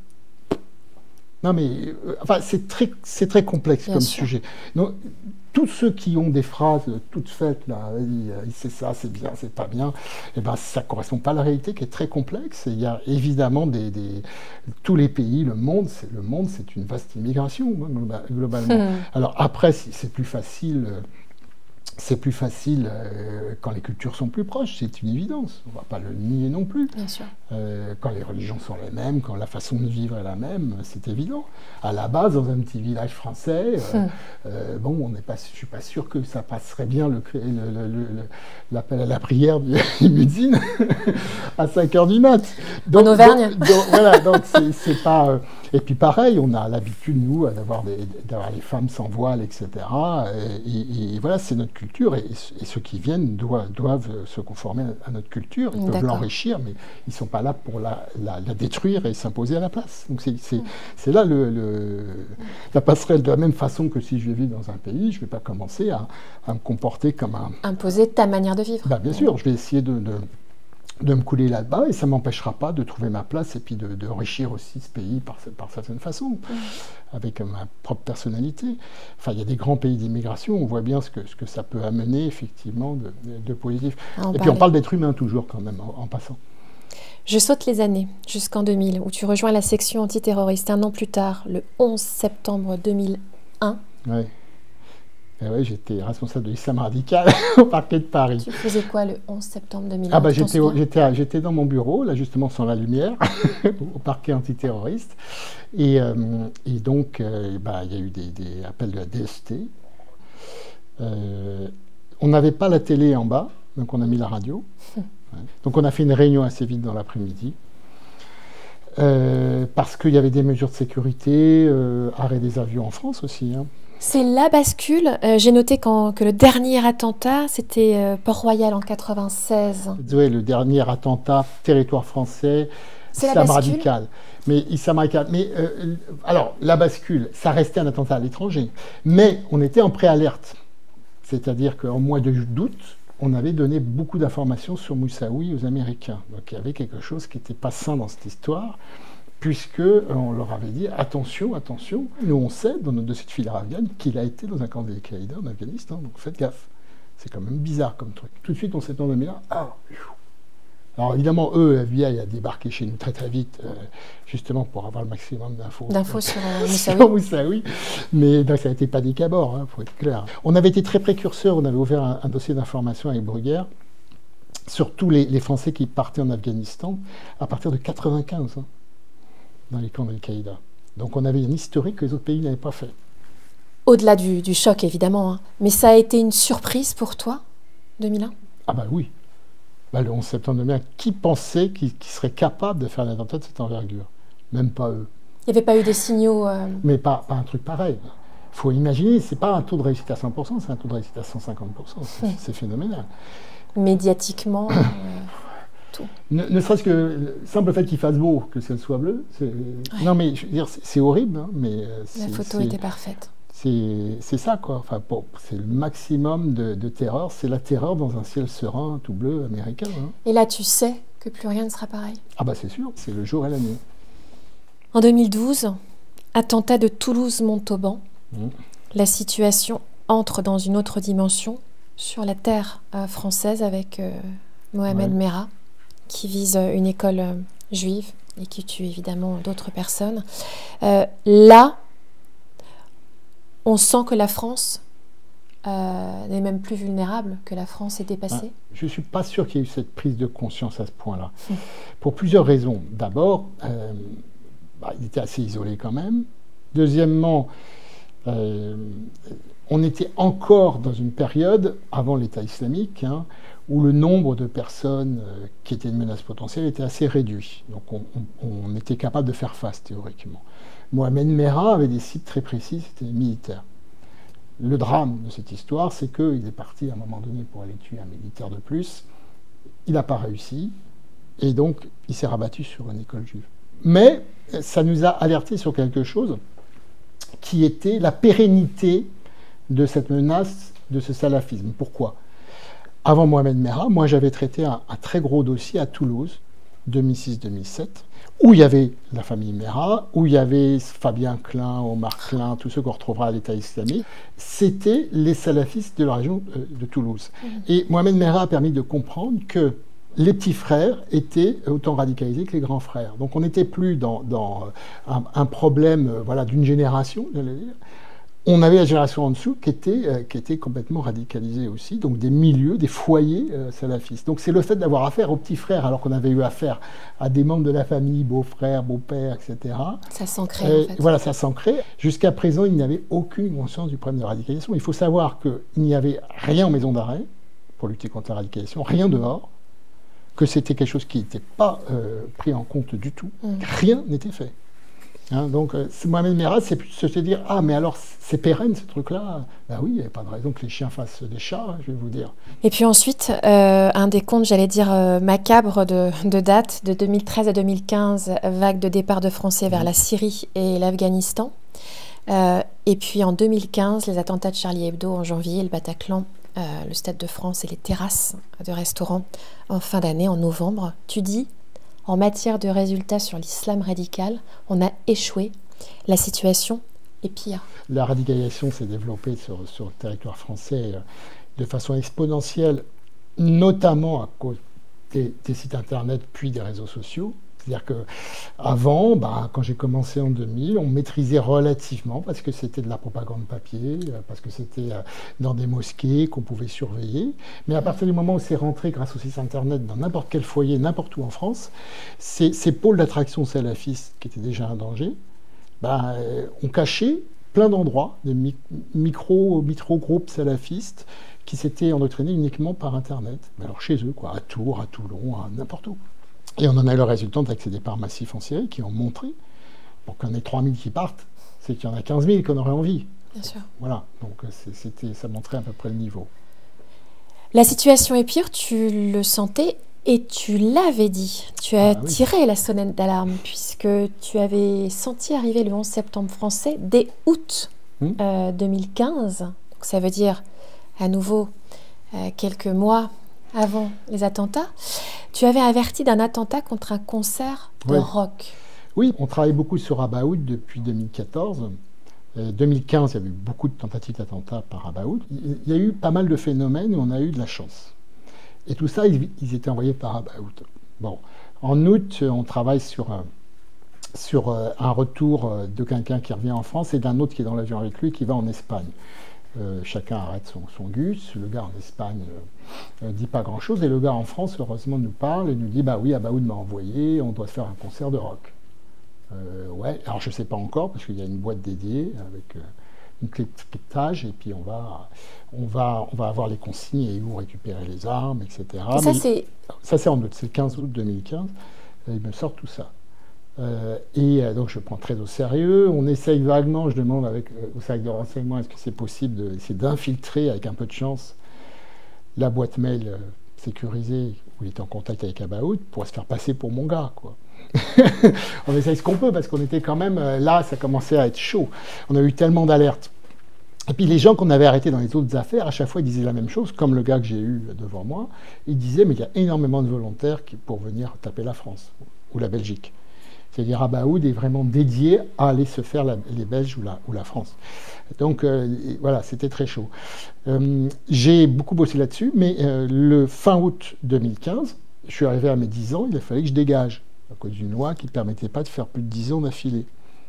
Non mais, euh, enfin, c'est très, c'est très complexe bien comme sûr. Sujet. Donc, tous ceux qui ont des phrases toutes faites, là, c'est ça, c'est bien, c'est pas bien, eh ben, ça ne correspond pas à la réalité qui est très complexe. Et il y a évidemment des, des, tous les pays, le monde, le monde, c'est une vaste immigration, globalement. Mmh. Alors après, c'est plus facile... C'est plus facile euh, quand les cultures sont plus proches, c'est une évidence. On ne va pas le nier non plus. Bien sûr. Euh, quand les religions sont les mêmes, quand la façon de vivre est la même, c'est évident. À la base, dans un petit village français, euh, hum. euh, bon, on n'est pas, je ne suis pas sûr que ça passerait bien l'appel le, le, le, le, à la prière du muezzin à cinq heures du mat. Donc, en Auvergne. Donc, donc, voilà, donc c'est pas... Euh, et puis pareil, on a l'habitude, nous, d'avoir les femmes sans voile, et cetera. Et, et, et voilà, c'est notre culture. Et, et ceux qui viennent doivent, doivent se conformer à notre culture. Ils peuvent l'enrichir, mais ils ne sont pas là pour la, la, la détruire et s'imposer à la place. Donc c'est mmh. là le, le, la passerelle. De la même façon que si je vais vivre dans un pays, je ne vais pas commencer à, à me comporter comme un... Imposer ta manière de vivre. Bah, bien sûr, je vais essayer de... de de me couler là-bas, et ça ne m'empêchera pas de trouver ma place et puis d'enrichir aussi ce pays par, par certaines façons, mmh. avec ma propre personnalité. Enfin, il y a des grands pays d'immigration, on voit bien ce que, ce que ça peut amener, effectivement, de, de, de positif. Et parler. Puis on parle d'être humain toujours, quand même, en, en passant. Je saute les années, jusqu'en deux mille, où tu rejoins la section antiterroriste. Un an plus tard, le onze septembre deux mille un. Oui. Et ouais, j'étais responsable de l'islam radical au parquet de Paris. Tu faisais quoi le onze septembre deux mille un? Ah bah, j'étais dans mon bureau, là justement sans la lumière, au parquet antiterroriste. Et, euh, et donc, euh, bah, il y a eu des, des appels de la D S T. Euh, on n'avait pas la télé en bas, donc on a mis la radio. Ouais. Donc on a fait une réunion assez vite dans l'après-midi. Euh, parce qu'il y avait des mesures de sécurité, euh, arrêt des avions en France aussi, hein. C'est la bascule. Euh, J'ai noté quand, que le dernier attentat, c'était euh, Port-Royal en quatre-vingt-seize. Oui, le dernier attentat, territoire français, islam radical. Mais islam radical. Mais euh, alors, la bascule, ça restait un attentat à l'étranger. Mais on était en préalerte. C'est-à-dire qu'en mois d'août, on avait donné beaucoup d'informations sur Moussaoui aux Américains. Donc il y avait quelque chose qui n'était pas sain dans cette histoire, puisqu'on leur avait dit, attention, attention, nous on sait, dans notre dossier de filière afghane, qu'il a été dans un camp d'Al-Qaïda en Afghanistan, donc faites gaffe. C'est quand même bizarre comme truc. Tout de suite, en septembre deux mille un, ah, alors évidemment, eux, F B I a débarqué chez nous très très vite, euh, justement pour avoir le maximum d'infos. D'infos sur euh, Moussaoui. Moussaoui. Mais donc, ça a été panique à bord, il hein, faut être clair. On avait été très précurseurs, on avait ouvert un, un dossier d'information avec Bruguière, sur tous les, les Français qui partaient en Afghanistan, à partir de mille neuf cent quatre-vingt-quinze. Hein, dans les camps d'Al-Qaïda. Donc on avait un historique que les autres pays n'avaient pas fait. Au-delà du, du choc, évidemment, hein. Mais ça a été une surprise pour toi, deux mille un? Ah bah oui. Bah, le onze septembre deux mille un, qui pensait qu'il qu serait capable de faire un attentat de cette envergure? Même pas eux. Il n'y avait pas eu des signaux... Euh... Mais pas, pas un truc pareil. Il faut imaginer, c'est pas un taux de réussite à cent pour cent, c'est un taux de réussite à cent cinquante pour cent. C'est mmh. phénoménal. Médiatiquement... euh... Tout. Ne, ne serait-ce que le simple fait qu'il fasse beau, que le ciel soit bleu, ouais. Non mais je veux dire, c'est horrible, hein, mais la photo était parfaite. C'est ça quoi. Enfin, bon, c'est le maximum de, de terreur. C'est la terreur dans un ciel serein, tout bleu, américain. Hein. Et là, tu sais que plus rien ne sera pareil. Ah bah c'est sûr, c'est le jour et la nuit. En deux mille douze, attentat de Toulouse-Montauban. Mmh. La situation entre dans une autre dimension sur la terre euh, française avec euh, Mohamed ouais. Merah, qui vise une école euh, juive et qui tue évidemment d'autres personnes. Euh, là, on sent que la France euh, n'est même plus vulnérable, que la France est dépassée. Ah, je ne suis pas sûr qu'il y ait eu cette prise de conscience à ce point-là. Mmh. Pour plusieurs raisons. D'abord, euh, bah, il était assez isolé quand même. Deuxièmement, euh, on était encore dans une période, avant l'État islamique, hein, où le nombre de personnes euh, qui étaient une menace potentielle était assez réduit. Donc on, on, on était capable de faire face théoriquement. Mohamed Merah avait des cibles très précis, c'était militaire. Le drame de cette histoire, c'est qu'il est parti à un moment donné pour aller tuer un militaire de plus. Il n'a pas réussi, et donc il s'est rabattu sur une école juive. Mais ça nous a alertés sur quelque chose qui était la pérennité de cette menace, de ce salafisme. Pourquoi ? Avant Mohamed Merah, moi j'avais traité un, un très gros dossier à Toulouse, deux mille six deux mille sept, où il y avait la famille Merah, où il y avait Fabien Klein, Omar Klein, tous ceux qu'on retrouvera à l'État islamique. C'était les salafistes de la région de Toulouse. Et Mohamed Merah a permis de comprendre que les petits frères étaient autant radicalisés que les grands frères. Donc on n'était plus dans, dans un, un problème voilà, d'une génération, j'allais dire. On avait la génération en dessous qui était, euh, qui était complètement radicalisée aussi, donc des milieux, des foyers euh, salafistes. Donc c'est le fait d'avoir affaire aux petits frères, alors qu'on avait eu affaire à des membres de la famille, beaux-frères, beaux-pères, et cetera. Ça s'ancrait euh, en fait. Voilà, ça s'ancrait. Jusqu'à présent, il n'y avait aucune conscience du problème de radicalisation. Il faut savoir qu'il n'y avait rien en maison d'arrêt pour lutter contre la radicalisation, rien dehors, que c'était quelque chose qui n'était pas euh, pris en compte du tout. Mmh. Rien n'était fait. Hein, donc, euh, Mohamed Merah, c'est se dire, ah, mais alors, c'est pérenne, ce truc-là. Ben oui, il n'y avait pas de raison que les chiens fassent des chats, hein, je vais vous dire. Et puis ensuite, euh, un des comptes, j'allais dire, euh, macabre de, de date, de deux mille treize à deux mille quinze, vague de départ de Français vers mmh. la Syrie et l'Afghanistan. Euh, et puis en deux mille quinze, les attentats de Charlie Hebdo en janvier, le Bataclan euh, le Stade de France et les terrasses de restaurants en fin d'année, en novembre. Tu dis, en matière de résultats sur l'islam radical, on a échoué. La situation est pire. La radicalisation s'est développée sur, sur le territoire français de façon exponentielle, notamment à cause des, des sites internet puis des réseaux sociaux. C'est-à-dire qu'avant, bah, quand j'ai commencé en deux mille, on maîtrisait relativement parce que c'était de la propagande papier, parce que c'était dans des mosquées qu'on pouvait surveiller. Mais à partir du moment où c'est rentré grâce aux sites internet dans n'importe quel foyer, n'importe où en France, ces, ces pôles d'attraction salafistes qui étaient déjà un danger, bah, ont caché plein d'endroits, des mi micro, micro groupes salafistes qui s'étaient endoctrinés uniquement par internet. Alors chez eux, quoi, à Tours, à Toulon, à n'importe où. Et on en a eu le résultat avec ces départs massifs en Syrie qui ont montré, pour qu'on ait trois mille qui partent, c'est qu'il y en a quinze mille qu'on aurait envie. Bien sûr. Voilà, donc c'était, ça montrait à peu près le niveau. La situation est pire, tu le sentais et tu l'avais dit. Tu as ah, oui. tiré la sonnette d'alarme puisque tu avais senti arriver le onze septembre français dès août hum. euh, deux mille quinze. Donc ça veut dire à nouveau euh, quelques mois avant les attentats. Tu avais averti d'un attentat contre un concert de oui. rock. Oui, on travaille beaucoup sur Abaoud depuis deux mille quatorze. Euh, deux mille quinze, il y a eu beaucoup de tentatives d'attentats par Abaoud. Il y a eu pas mal de phénomènes où on a eu de la chance. Et tout ça, ils, ils étaient envoyés par Abaoud. Bon. En août, on travaille sur, un, sur un retour de quelqu'un qui revient en France et d'un autre qui est dans l'avion avec lui qui va en Espagne. Euh, chacun arrête son, son gus. Le gars en Espagne ne euh, dit pas grand-chose. Et le gars en France, heureusement, nous parle et nous dit « Bah oui, Abaoud m'a envoyé, on doit faire un concert de rock. Euh, » Ouais, alors je ne sais pas encore, parce qu'il y a une boîte dédiée avec euh, une clé de cryptage, et puis on va, on, va, on va avoir les consignes et où récupérer les armes, et cetera. Et ça, c'est... Ça, c'est en août, c'est le quinze août deux mille quinze. Et il me sort tout ça. Euh, et euh, donc je prends très au sérieux. On essaye vaguement, je demande avec, euh, au service de renseignement, est-ce que c'est possible d'essayer d'infiltrer avec un peu de chance la boîte mail euh, sécurisée où il était en contact avec Abaoud pour se faire passer pour mon gars, quoi. On essaye ce qu'on peut parce qu'on était quand même euh, là, ça commençait à être chaud. On a eu tellement d'alertes. Et puis les gens qu'on avait arrêtés dans les autres affaires, à chaque fois ils disaient la même chose, comme le gars que j'ai eu devant moi. Ils disaient mais il y a énormément de volontaires qui, pour venir taper la France ou la Belgique. C'est-à-dire Abaoud est vraiment dédié à aller se faire la, les Belges ou la, ou la France. Donc euh, voilà, c'était très chaud. Euh, j'ai beaucoup bossé là-dessus, mais euh, le fin août deux mille quinze, je suis arrivé à mes dix ans, il a fallu que je dégage, à cause d'une loi qui ne permettait pas de faire plus de dix ans d'affilée.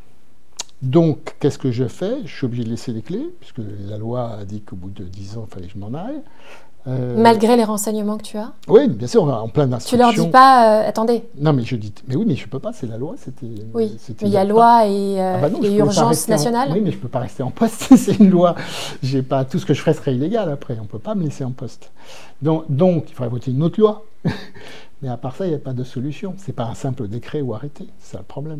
Donc, qu'est-ce que je fais? Je suis obligé de laisser les clés, puisque la loi a dit qu'au bout de dix ans, il fallait que je m'en aille. Euh... Malgré les renseignements que tu as? Oui, bien sûr, en plein d'instructions. Tu leur dis pas, euh, attendez. Non, mais je dis, mais oui, mais je peux pas, c'est la loi, c'était. Oui, mais il y a loi et, euh, ah bah non, et urgence nationale. En... Oui, mais je peux pas rester en poste, c'est une loi. J'ai pas, tout ce que je ferais serait illégal après, on peut pas me laisser en poste. Donc, donc il faudrait voter une autre loi. Mais à part ça, il n'y a pas de solution. Ce n'est pas un simple décret ou arrêté, c'est ça le problème.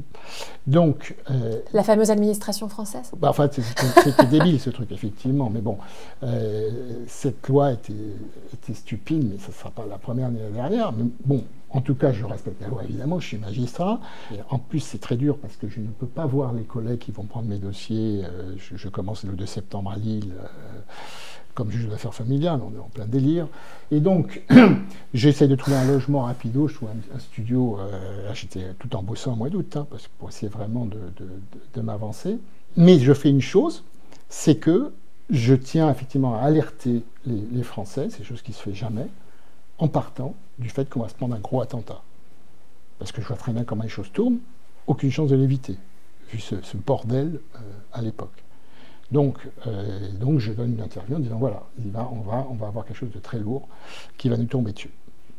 Donc, euh, la fameuse administration française bah, enfin, c'était débile ce truc, effectivement. Mais bon, euh, cette loi était, était stupide, mais ça ne sera pas la première ni la dernière. Mais bon, en tout cas, je respecte la loi, évidemment, je suis magistrat. Et en plus, c'est très dur parce que je ne peux pas voir les collègues qui vont prendre mes dossiers. Euh, je, je commence le deux septembre à Lille. Euh, comme juge d'affaires familiales, on est en plein délire. Et donc, j'essaie de trouver un logement rapido, je trouve un, un studio, euh, là j'étais tout en bossant au mois d'août, hein, parce que pour essayer vraiment de, de, de, de m'avancer. Mais je fais une chose, c'est que je tiens effectivement à alerter les, les Français, c'est chose qui ne se fait jamais, en partant du fait qu'on va se prendre un gros attentat. Parce que je vois très bien comment les choses tournent, aucune chance de l'éviter, vu ce, ce bordel euh, à l'époque. Donc, euh, donc, je donne une interview en disant, voilà, il va, on, va, on va avoir quelque chose de très lourd qui va nous tomber dessus.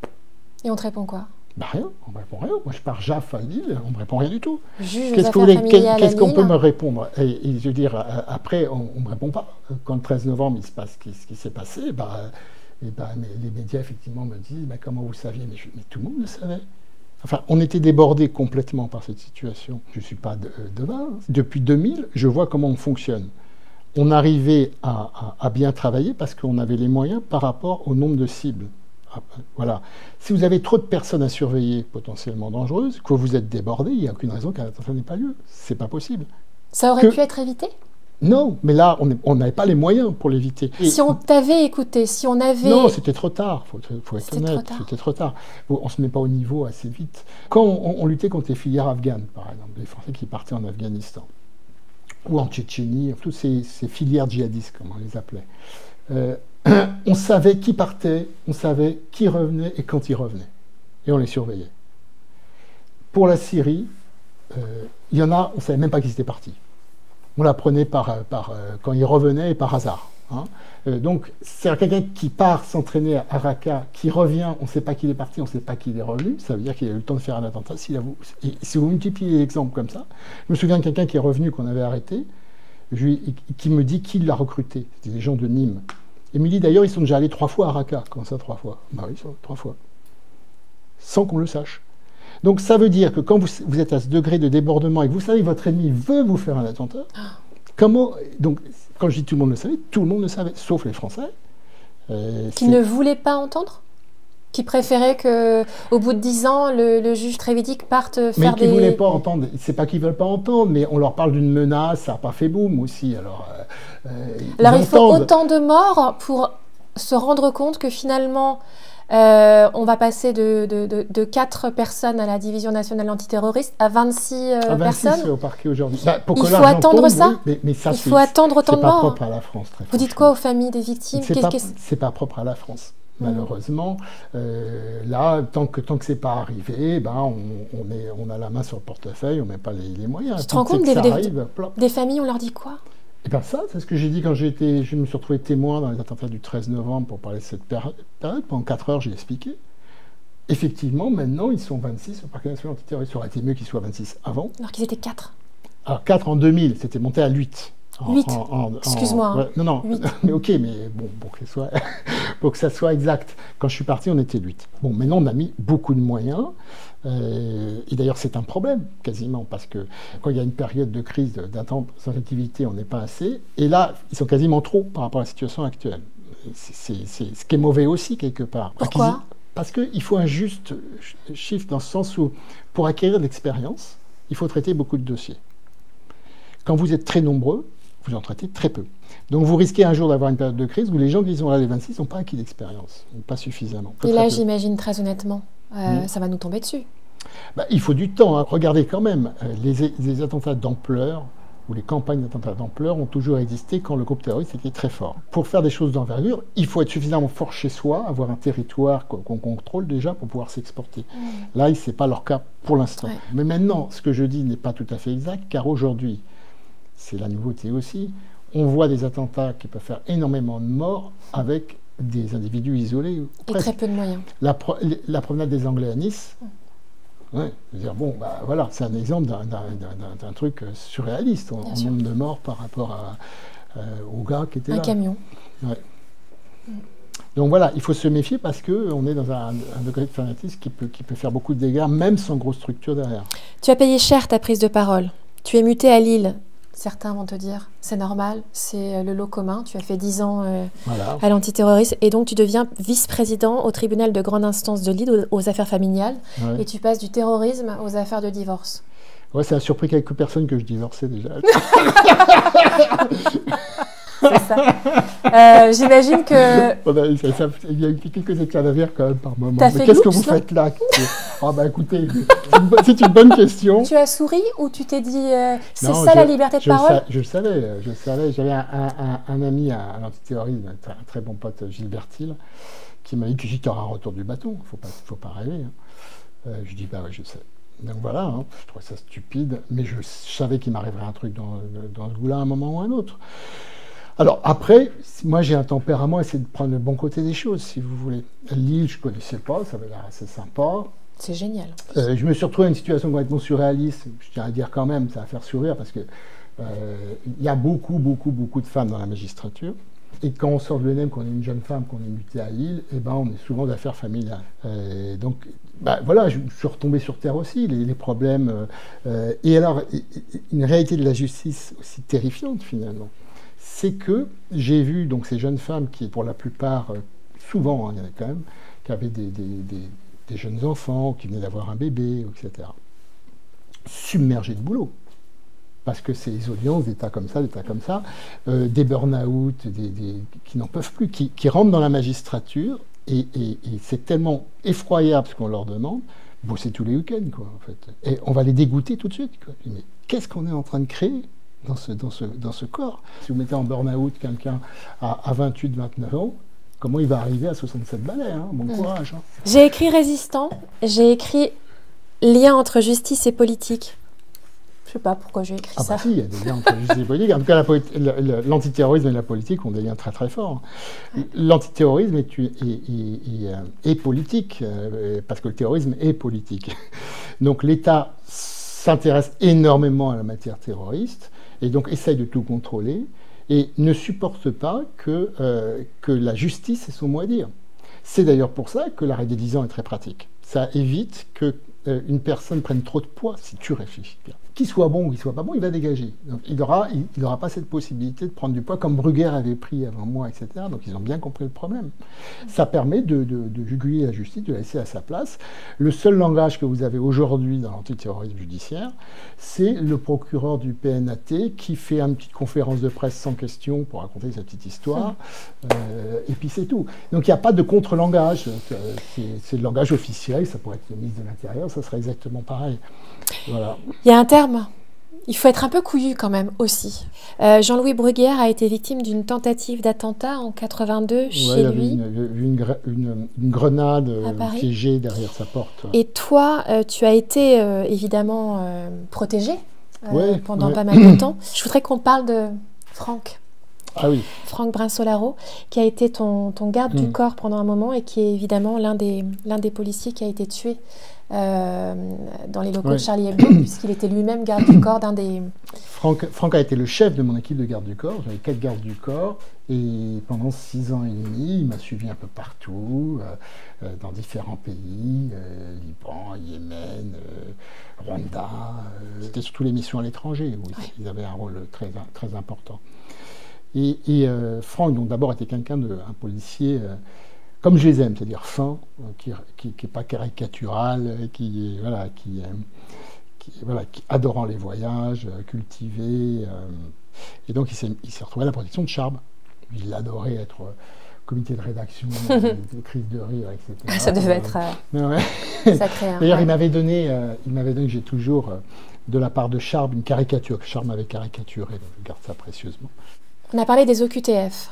Et on te répond quoi? Bah rien, on ne me répond rien. Moi, je pars J A F à Lille, on ne me répond rien du tout. Qu'est-ce que Qu'est-ce qu'on peut me répondre? et, et je veux dire, après, on ne me répond pas. Quand le treize novembre, il se passe ce qui s'est passé, bah, et bah, les médias, effectivement, me disent, bah, comment vous saviez? Mais, je, mais tout le monde le savait. Enfin, on était débordés complètement par cette situation. Je ne suis pas de, de là. Depuis deux mille, je vois comment on fonctionne. On arrivait à, à, à bien travailler parce qu'on avait les moyens par rapport au nombre de cibles. Voilà. Si vous avez trop de personnes à surveiller potentiellement dangereuses, que vous êtes débordé, il n'y a aucune raison qu'un attentat n'ait pas lieu. C'est pas possible. Ça aurait que... pu être évité? Non, mais là, on n'avait pas les moyens pour l'éviter. Si on t'avait écouté, si on avait... Non, c'était trop tard, il faut, faut être honnête, c'était trop tard. On ne se met pas au niveau assez vite. Quand on, on luttait contre les filières afghanes, par exemple, les Français qui partaient en Afghanistan, ou en Tchétchénie, toutes ces, ces filières djihadistes, comme on les appelait, euh, on savait qui partait, on savait qui revenait et quand il revenait. Et on les surveillait. Pour la Syrie, euh, il y en a, on ne savait même pas qu'ils étaient partis. On l'apprenait par, par, euh, quand ils revenaient et par hasard. Hein. Euh, donc, c'est quelqu'un qui part s'entraîner à Raqqa, qui revient, on ne sait pas qu'il est parti, on ne sait pas qu'il est revenu, ça veut dire qu'il a eu le temps de faire un attentat. Si, vous, si vous multipliez les exemples comme ça, je me souviens de quelqu'un qui est revenu, qu'on avait arrêté, je, qui me dit qui l'a recruté. C'était des gens de Nîmes. Et me dit d'ailleurs, ils sont déjà allés trois fois à Raqqa. Comment ça, trois fois? Bah oui, trois fois. Sans qu'on le sache. Donc ça veut dire que quand vous, vous êtes à ce degré de débordement et que vous savez que votre ennemi veut vous faire un attentat, comment... Donc, quand je dis tout le monde le savait, tout le monde le savait, sauf les Français. Euh, qui ne voulaient pas entendre? Qui préféraient qu'au bout de dix ans, le, le juge Trévidic parte faire mais des... Mais qui ne voulaient pas entendre. C'est pas qu'ils ne veulent pas entendre, mais on leur parle d'une menace, ça n'a pas fait boum aussi. Alors, euh, alors il faut autant de morts pour se rendre compte que finalement... Euh, on va passer de, de, de, de quatre personnes à la Division nationale antiterroriste à vingt-six, euh, à vingt-six personnes. Au parquet aujourd'hui. Bah, il faut attendre tombe, ça. Oui, mais, mais ça, il faut attendre autant de morts. C'est pas propre à la France. Très Vous dites quoi aux familles des victimes? C'est pas, pas propre à la France. Malheureusement, euh, là, tant que tant que c'est pas arrivé, ben on, on, est, on a la main sur le portefeuille, on met pas les, les moyens. Tu te rends compte des, arrive, des, des familles, on leur dit quoi? Et bien ça, c'est ce que j'ai dit quand j'ai été, je me suis retrouvé témoin dans les attentats du treize novembre pour parler de cette période. Pendant quatre heures, j'ai expliqué. Effectivement, maintenant, ils sont vingt-six au parquet national antiterroriste. Ça aurait été mieux qu'ils soient vingt-six avant. Alors qu'ils étaient quatre. Alors quatre en deux mille, c'était monté à huit. huit Excuse-moi. Ouais, non, non, mais ok, mais bon, pour que, soit, pour que ça soit exact. Quand je suis parti, on était huit. Bon, maintenant, on a mis beaucoup de moyens. Euh, et d'ailleurs, c'est un problème, quasiment, parce que quand il y a une période de crise, d'intense activité, on n'est pas assez. Et là, ils sont quasiment trop par rapport à la situation actuelle. C'est ce qui est mauvais aussi, quelque part. Pourquoi? Parce qu'il faut un juste chiffre dans ce sens où, pour acquérir de l'expérience, il faut traiter beaucoup de dossiers. Quand vous êtes très nombreux, vous en traitez très peu. Donc vous risquez un jour d'avoir une période de crise où les gens qui sont là, les vingt-six, n'ont pas acquis d'expérience, pas suffisamment. Et là, j'imagine très honnêtement, euh, mmh. ça va nous tomber dessus. Bah, il faut du temps. Hein. Regardez quand même, les, les attentats d'ampleur, ou les campagnes d'attentats d'ampleur ont toujours existé quand le groupe terroriste était très fort. Pour faire des choses d'envergure, il faut être suffisamment fort chez soi, avoir un territoire qu'on contrôle déjà pour pouvoir s'exporter. Mmh. Là, ce n'est pas leur cas pour l'instant. Ouais. Mais maintenant, ce que je dis n'est pas tout à fait exact, car aujourd'hui, c'est la nouveauté aussi, on voit des attentats qui peuvent faire énormément de morts avec des individus isolés. Et presque. Très peu de moyens. La, pro la promenade des Anglais à Nice, mmh. Ouais, dire, bon, bah, voilà, c'est un exemple d'un truc surréaliste, en, en nombre de morts par rapport à, euh, au gars qui était un là. Un camion. Ouais. Mm. Donc voilà, il faut se méfier parce qu'on est dans un, un degré de fanatisme qui peut, qui peut faire beaucoup de dégâts, même sans grosse structure derrière. Tu as payé cher ta prise de parole. Tu es muté à Lille. Certains vont te dire, c'est normal, c'est le lot commun. Tu as fait dix ans euh, voilà. à l'antiterrorisme et donc tu deviens vice-président au tribunal de grande instance de Lille aux, aux affaires familiales ouais. et tu passes du terrorisme aux affaires de divorce. Ouais, ça a surpris quelques personnes que je divorçais déjà. C'est ça. Euh, J'imagine que... Voilà, ça, ça, il y a eu quelques éclats d'avire quand même par moment. Mais qu'est-ce que vous faites là? Ah bah écoutez, c'est une bonne question. Tu as souri ou tu t'es dit euh, c'est ça je, la liberté de je parole? Je le savais, je le savais. J'avais un, un, un ami à, à l'antiterrorisme, un, un très bon pote, Gilles Bertil, qui m'a dit que j'y aurai un retour du bâton. Il ne faut pas, faut pas rêver. Hein. Euh, je dis bah oui, je sais. Donc voilà, hein, je trouvais ça stupide, mais je, je savais qu'il m'arriverait un truc dans, dans ce goût-là à un moment ou à un autre. Alors après, moi j'ai un tempérament, essayer de prendre le bon côté des choses, si vous voulez. Lille, je ne connaissais pas, ça avait l'air assez sympa. C'est génial. Euh, je me suis retrouvé dans une situation complètement surréaliste, je tiens à dire quand même, ça va faire sourire, parce qu'il euh, y a beaucoup, beaucoup, beaucoup de femmes dans la magistrature. Et quand on sort de l'E N E M, qu'on est une jeune femme, qu'on est mutée à Lille, eh ben, on est souvent d'affaires familiales. Euh, donc bah, voilà, je, je suis retombé sur terre aussi, les, les problèmes. Euh, et alors, une réalité de la justice aussi terrifiante finalement. C'est que j'ai vu donc ces jeunes femmes qui, pour la plupart, euh, souvent, hein, il y en a quand même, qui avaient des, des, des, des jeunes enfants, qui venaient d'avoir un bébé, et cetera, submergées de boulot. parce que c'est les audiences d'États comme ça, d'États comme ça, euh, des burn-out, des, des, qui n'en peuvent plus, qui, qui rentrent dans la magistrature, et, et, et c'est tellement effroyable ce qu'on leur demande, bosser tous les week-ends, quoi, en fait. Et on va les dégoûter tout de suite, quoi. Mais qu'est-ce qu'on est en train de créer dans ce, dans ce, dans ce corps? Si vous mettez en burn-out quelqu'un à, à vingt-huit, vingt-neuf ans, comment il va arriver à soixante-sept balais, hein? Bon mmh. courage. Hein. J'ai écrit résistant, j'ai écrit lien entre justice et politique. Je ne sais pas pourquoi j'ai écrit ah ça. Ah bah si, il y a des liens entre justice et politique. En tout cas, l'antiterrorisme et la politique ont des liens très très forts. Ouais. L'antiterrorisme est, est, est, est, est politique, euh, parce que le terrorisme est politique. Donc l'État s'intéresse énormément à la matière terroriste, et donc essaye de tout contrôler, et ne supporte pas que, euh, que la justice ait son mot à dire. C'est d'ailleurs pour ça que l'arrêt des dix ans est très pratique. Ça évite que euh, une personne prenne trop de poids si tu réfléchis bien. Qu'il soit bon ou qu'il soit pas bon, il va dégager. Donc, il n'aura il, il aura pas cette possibilité de prendre du poids comme Bruguère avait pris avant moi, et cetera. Donc ils ont bien compris le problème. Ça permet de, de, de juguler la justice, de la laisser à sa place. Le seul langage que vous avez aujourd'hui dans l'antiterrorisme judiciaire, c'est le procureur du P N A T qui fait une petite conférence de presse sans question pour raconter sa petite histoire, euh, et puis c'est tout. Donc il n'y a pas de contre-langage. C'est le langage officiel, ça pourrait être le ministre de l'Intérieur, ça serait exactement pareil. Voilà. Il y a un terme, il faut être un peu couillu quand même aussi. Euh, Jean-Louis Bruguière a été victime d'une tentative d'attentat en quatre-vingt-deux chez ouais, il y avait lui. Une, une, une, une grenade euh, piégée derrière sa porte. Et toi, euh, tu as été euh, évidemment euh, protégé euh, ouais, pendant ouais. pas mal de temps. Je voudrais qu'on parle de Franck. Ah oui. Franck Brinsolaro, qui a été ton, ton garde mmh. du corps pendant un moment et qui est évidemment l'un des, l'un des policiers qui a été tué euh, dans les locaux ouais. de Charlie Hebdo, puisqu'il était lui-même garde du corps d'un des... Franck, Franck a été le chef de mon équipe de garde du corps. J'avais quatre gardes du corps et pendant six ans et demi, il m'a suivi un peu partout, euh, dans différents pays, euh, Liban, Yémen, euh, Rwanda. Euh, C'était surtout les missions à l'étranger où ouais. ils avaient un rôle très, très important. Et, et euh, Franck, donc d'abord, était quelqu'un de, un policier euh, comme je les aime, c'est-à-dire fin, euh, qui n'est qui, qui pas caricatural, qui, voilà, qui, euh, qui, voilà, qui adorant les voyages, euh, cultivé. Euh, et donc, il s'est retrouvé à la protection de Charb. Il adorait être euh, comité de rédaction, euh, des crises de rire, et cetera. Ça devait être euh, ouais. sacré. Hein, D'ailleurs, ouais. il m'avait donné, euh, il m'avait donné, j'ai toujours, euh, de la part de Charb, une caricature que Charb m'avait caricaturée, donc je garde ça précieusement. On a parlé des O Q T F.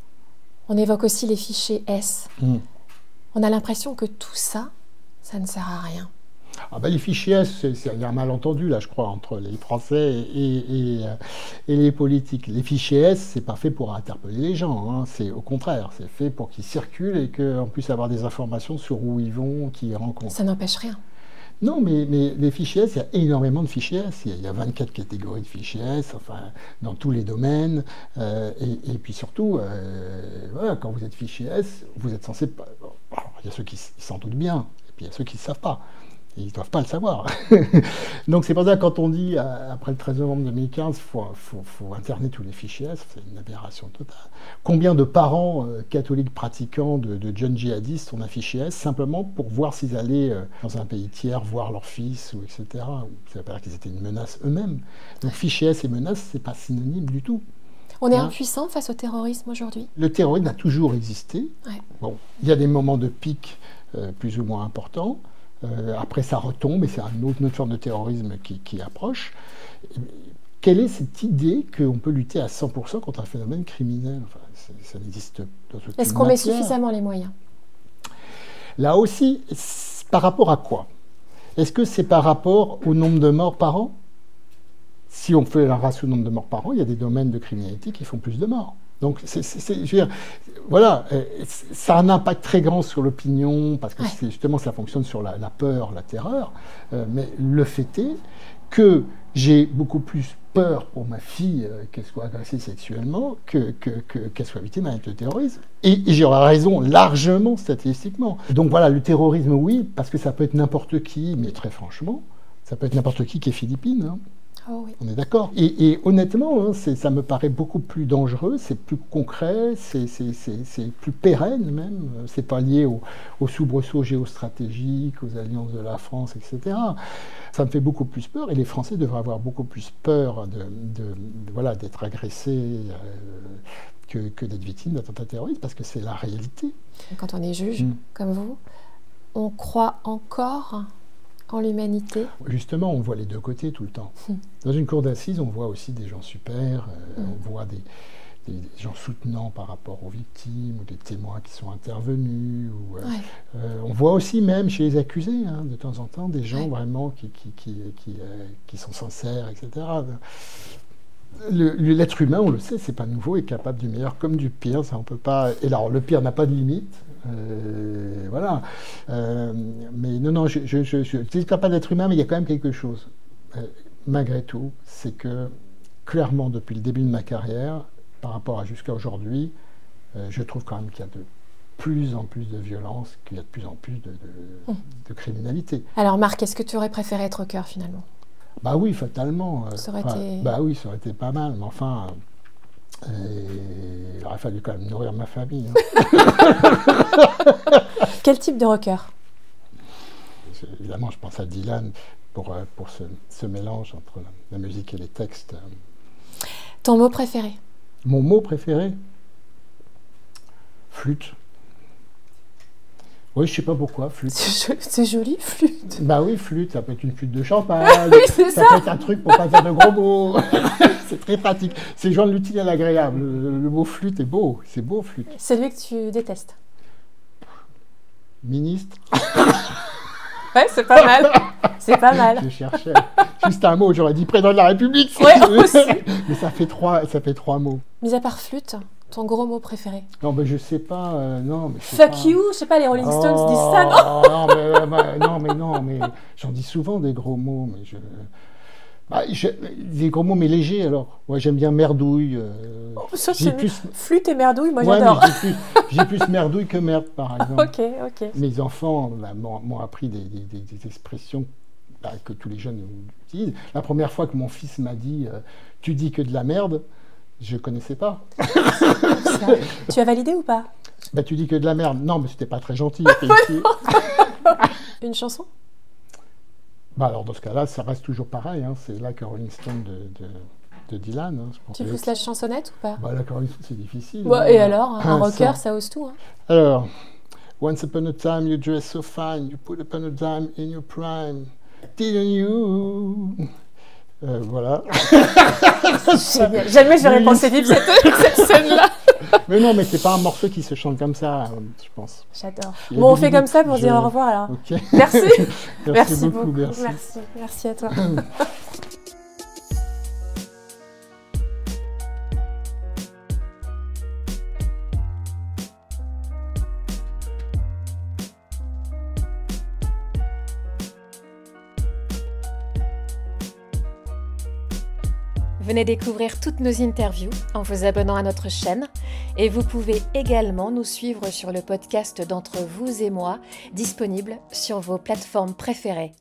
On évoque aussi les fichiers S. Mmh. On a l'impression que tout ça, ça ne sert à rien. Ah ben les fichiers S, il y a un malentendu, là, je crois, entre les Français et, et, et les politiques. Les fichiers S, c'est pas fait pour interpeller les gens. Hein. C'est au contraire, c'est fait pour qu'ils circulent et qu'on puisse avoir des informations sur où ils vont, qui ils rencontrent. Ça n'empêche rien. Non, mais, mais les fichiers S, il y a énormément de fichiers S. Il y a vingt-quatre catégories de fichiers S, enfin, dans tous les domaines. Euh, et, et puis surtout, euh, voilà, quand vous êtes fichier S, vous êtes censé... Alors, il y a ceux qui s'en doutent bien, et puis il y a ceux qui ne savent pas. Et ils ne doivent pas le savoir. Donc c'est pour ça que quand on dit, après le treize novembre deux mille quinze, il faut, faut, faut interner tous les fichiers S, c'est une aberration totale. Combien de parents euh, catholiques pratiquants de, de jeunes djihadistes ont un fichier S simplement pour voir s'ils allaient euh, dans un pays tiers, voir leur fils, ou et cetera. Ça veut pas dire qu'ils étaient une menace eux-mêmes. Donc fichier S et menace, ce n'est pas synonyme du tout. On est hein? impuissant face au terrorisme aujourd'hui? Le terrorisme a toujours existé. Ouais. Bon, il y a des moments de pic euh, plus ou moins importants. Euh, après, ça retombe et c'est une autre, une autre forme de terrorisme qui, qui approche. Quelle est cette idée qu'on peut lutter à cent pour cent contre un phénomène criminel? Enfin, ça n'existe pas. Est-ce qu'on met suffisamment les moyens? Là aussi, par rapport à quoi? Est-ce que c'est par rapport au nombre de morts par an? Si on fait un ratio nombre de morts par an, il y a des domaines de criminalité qui font plus de morts. Donc, c'est, c'est, je veux dire, voilà, ça a un impact très grand sur l'opinion, parce que ouais. justement, ça fonctionne sur la, la peur, la terreur. Euh, mais le fait est que j'ai beaucoup plus peur pour ma fille euh, qu'elle soit agressée sexuellement que, que, que, qu'elle soit victime d'un acte de terrorisme. Et, et j'aurais raison largement statistiquement. Donc voilà, le terrorisme, oui, parce que ça peut être n'importe qui, mais très franchement, ça peut être n'importe qui qui est philippine. Hein. Oh oui. On est d'accord. Et, et honnêtement, hein, ça me paraît beaucoup plus dangereux, c'est plus concret, c'est plus pérenne même. C'est pas lié au, au soubresaut géostratégique, aux alliances de la France, et cetera. Ça me fait beaucoup plus peur et les Français devraient avoir beaucoup plus peur de, de, de, voilà, d'être agressés euh, que, que d'être victimes d'attentats terroristes parce que c'est la réalité. Quand on est juge, mmh. comme vous, on croit encore en l'humanité? Justement, on voit les deux côtés tout le temps. Mmh. Dans une cour d'assises, on voit aussi des gens super, euh, mmh. on voit des, des, des gens soutenants par rapport aux victimes, ou des témoins qui sont intervenus. Ou, euh, ouais. euh, on voit aussi même chez les accusés, hein, de temps en temps, des gens ouais. vraiment qui, qui, qui, qui, euh, qui sont sincères, et cetera. L'être humain, on le sait, c'est pas nouveau, est capable du meilleur comme du pire. Ça, on peut pas. Et alors, le pire n'a pas de limite. Euh, voilà. Euh, mais non, non, je ne dis pas d'être humain, mais il y a quand même quelque chose. Euh, malgré tout, c'est que clairement, depuis le début de ma carrière, par rapport à jusqu'à aujourd'hui, euh, je trouve quand même qu'il y a de plus en plus de violence, qu'il y a de plus en plus de, de, mmh. de criminalité. Alors, Marc, est-ce que tu aurais préféré être au cœur finalement? Bah oui, fatalement. Ça aurait enfin, été... Bah oui, ça aurait été pas mal, mais enfin, euh, il aurait fallu quand même nourrir ma famille. Hein. Quel type de rocker? Évidemment, je pense à Dylan pour, pour ce, ce mélange entre la, la musique et les textes. Ton mot préféré? Mon mot préféré? Flûte. Oui, je ne sais pas pourquoi, flûte. C'est joli, flûte. Bah oui, flûte, ça peut être une flûte de champagne, oui, c'est ça. Ça peut être un truc pour pas dire de gros mots. C'est très pratique. C'est genre de l'utile à l'agréable. Le, le mot flûte est beau, c'est beau, flûte. C'est lui que tu détestes? Ministre. Ouais, c'est pas mal. C'est pas mal. Je cherchais juste un mot, j'aurais dit président de la République. Ouais, aussi. Mais ça fait trois, ça fait trois mots. Mis à part flûte, ton gros mot préféré? Non, mais je sais pas. Euh, non, mais Fuck pas... you, je sais pas, les Rolling Stones oh, disent ça, non? non, mais, euh, bah, non, mais non, mais j'en dis souvent des gros mots, mais je... Bah, je... Des gros mots, mais légers, alors. Ouais, j'aime bien merdouille. Euh... Oh, ça, c'est plus... Flûte et merdouille, moi ouais, j'adore. J'ai plus, plus merdouille que merde, par exemple. Ok, ok. Mes enfants m'ont appris des, des, des, des expressions bah, que tous les jeunes utilisent. La première fois que mon fils m'a dit euh, « tu dis que de la merde », je ne connaissais pas. Tu as validé ou pas? Bah, tu dis que de la merde. Non, mais c'était pas très gentil. Une chanson? Bah alors dans ce cas-là, ça reste toujours pareil. Hein. C'est là que Rolling Stone de, de, de Dylan. Hein. Tu pousses la chansonnette ou pas? Bah là, Rolling Stone, c'est difficile. Bah, hein. Et alors, un ah, rocker, ça. ça ose tout. Hein. Alors, once upon a time, you dress so fine, you put upon a dime in your prime. Didn't you? Euh, voilà. Génial. Jamais j'aurais pensé vivre cette, cette scène-là. Mais non, mais c'est pas un morceau qui se chante comme ça, je pense. J'adore. Bon, on fait comme ça pour je... dire au revoir alors. Okay. Merci. merci. Merci beaucoup. beaucoup. Merci. Merci. Merci à toi. Venez découvrir toutes nos interviews en vous abonnant à notre chaîne et vous pouvez également nous suivre sur le podcast d'Entre vous et moi, disponible sur vos plateformes préférées.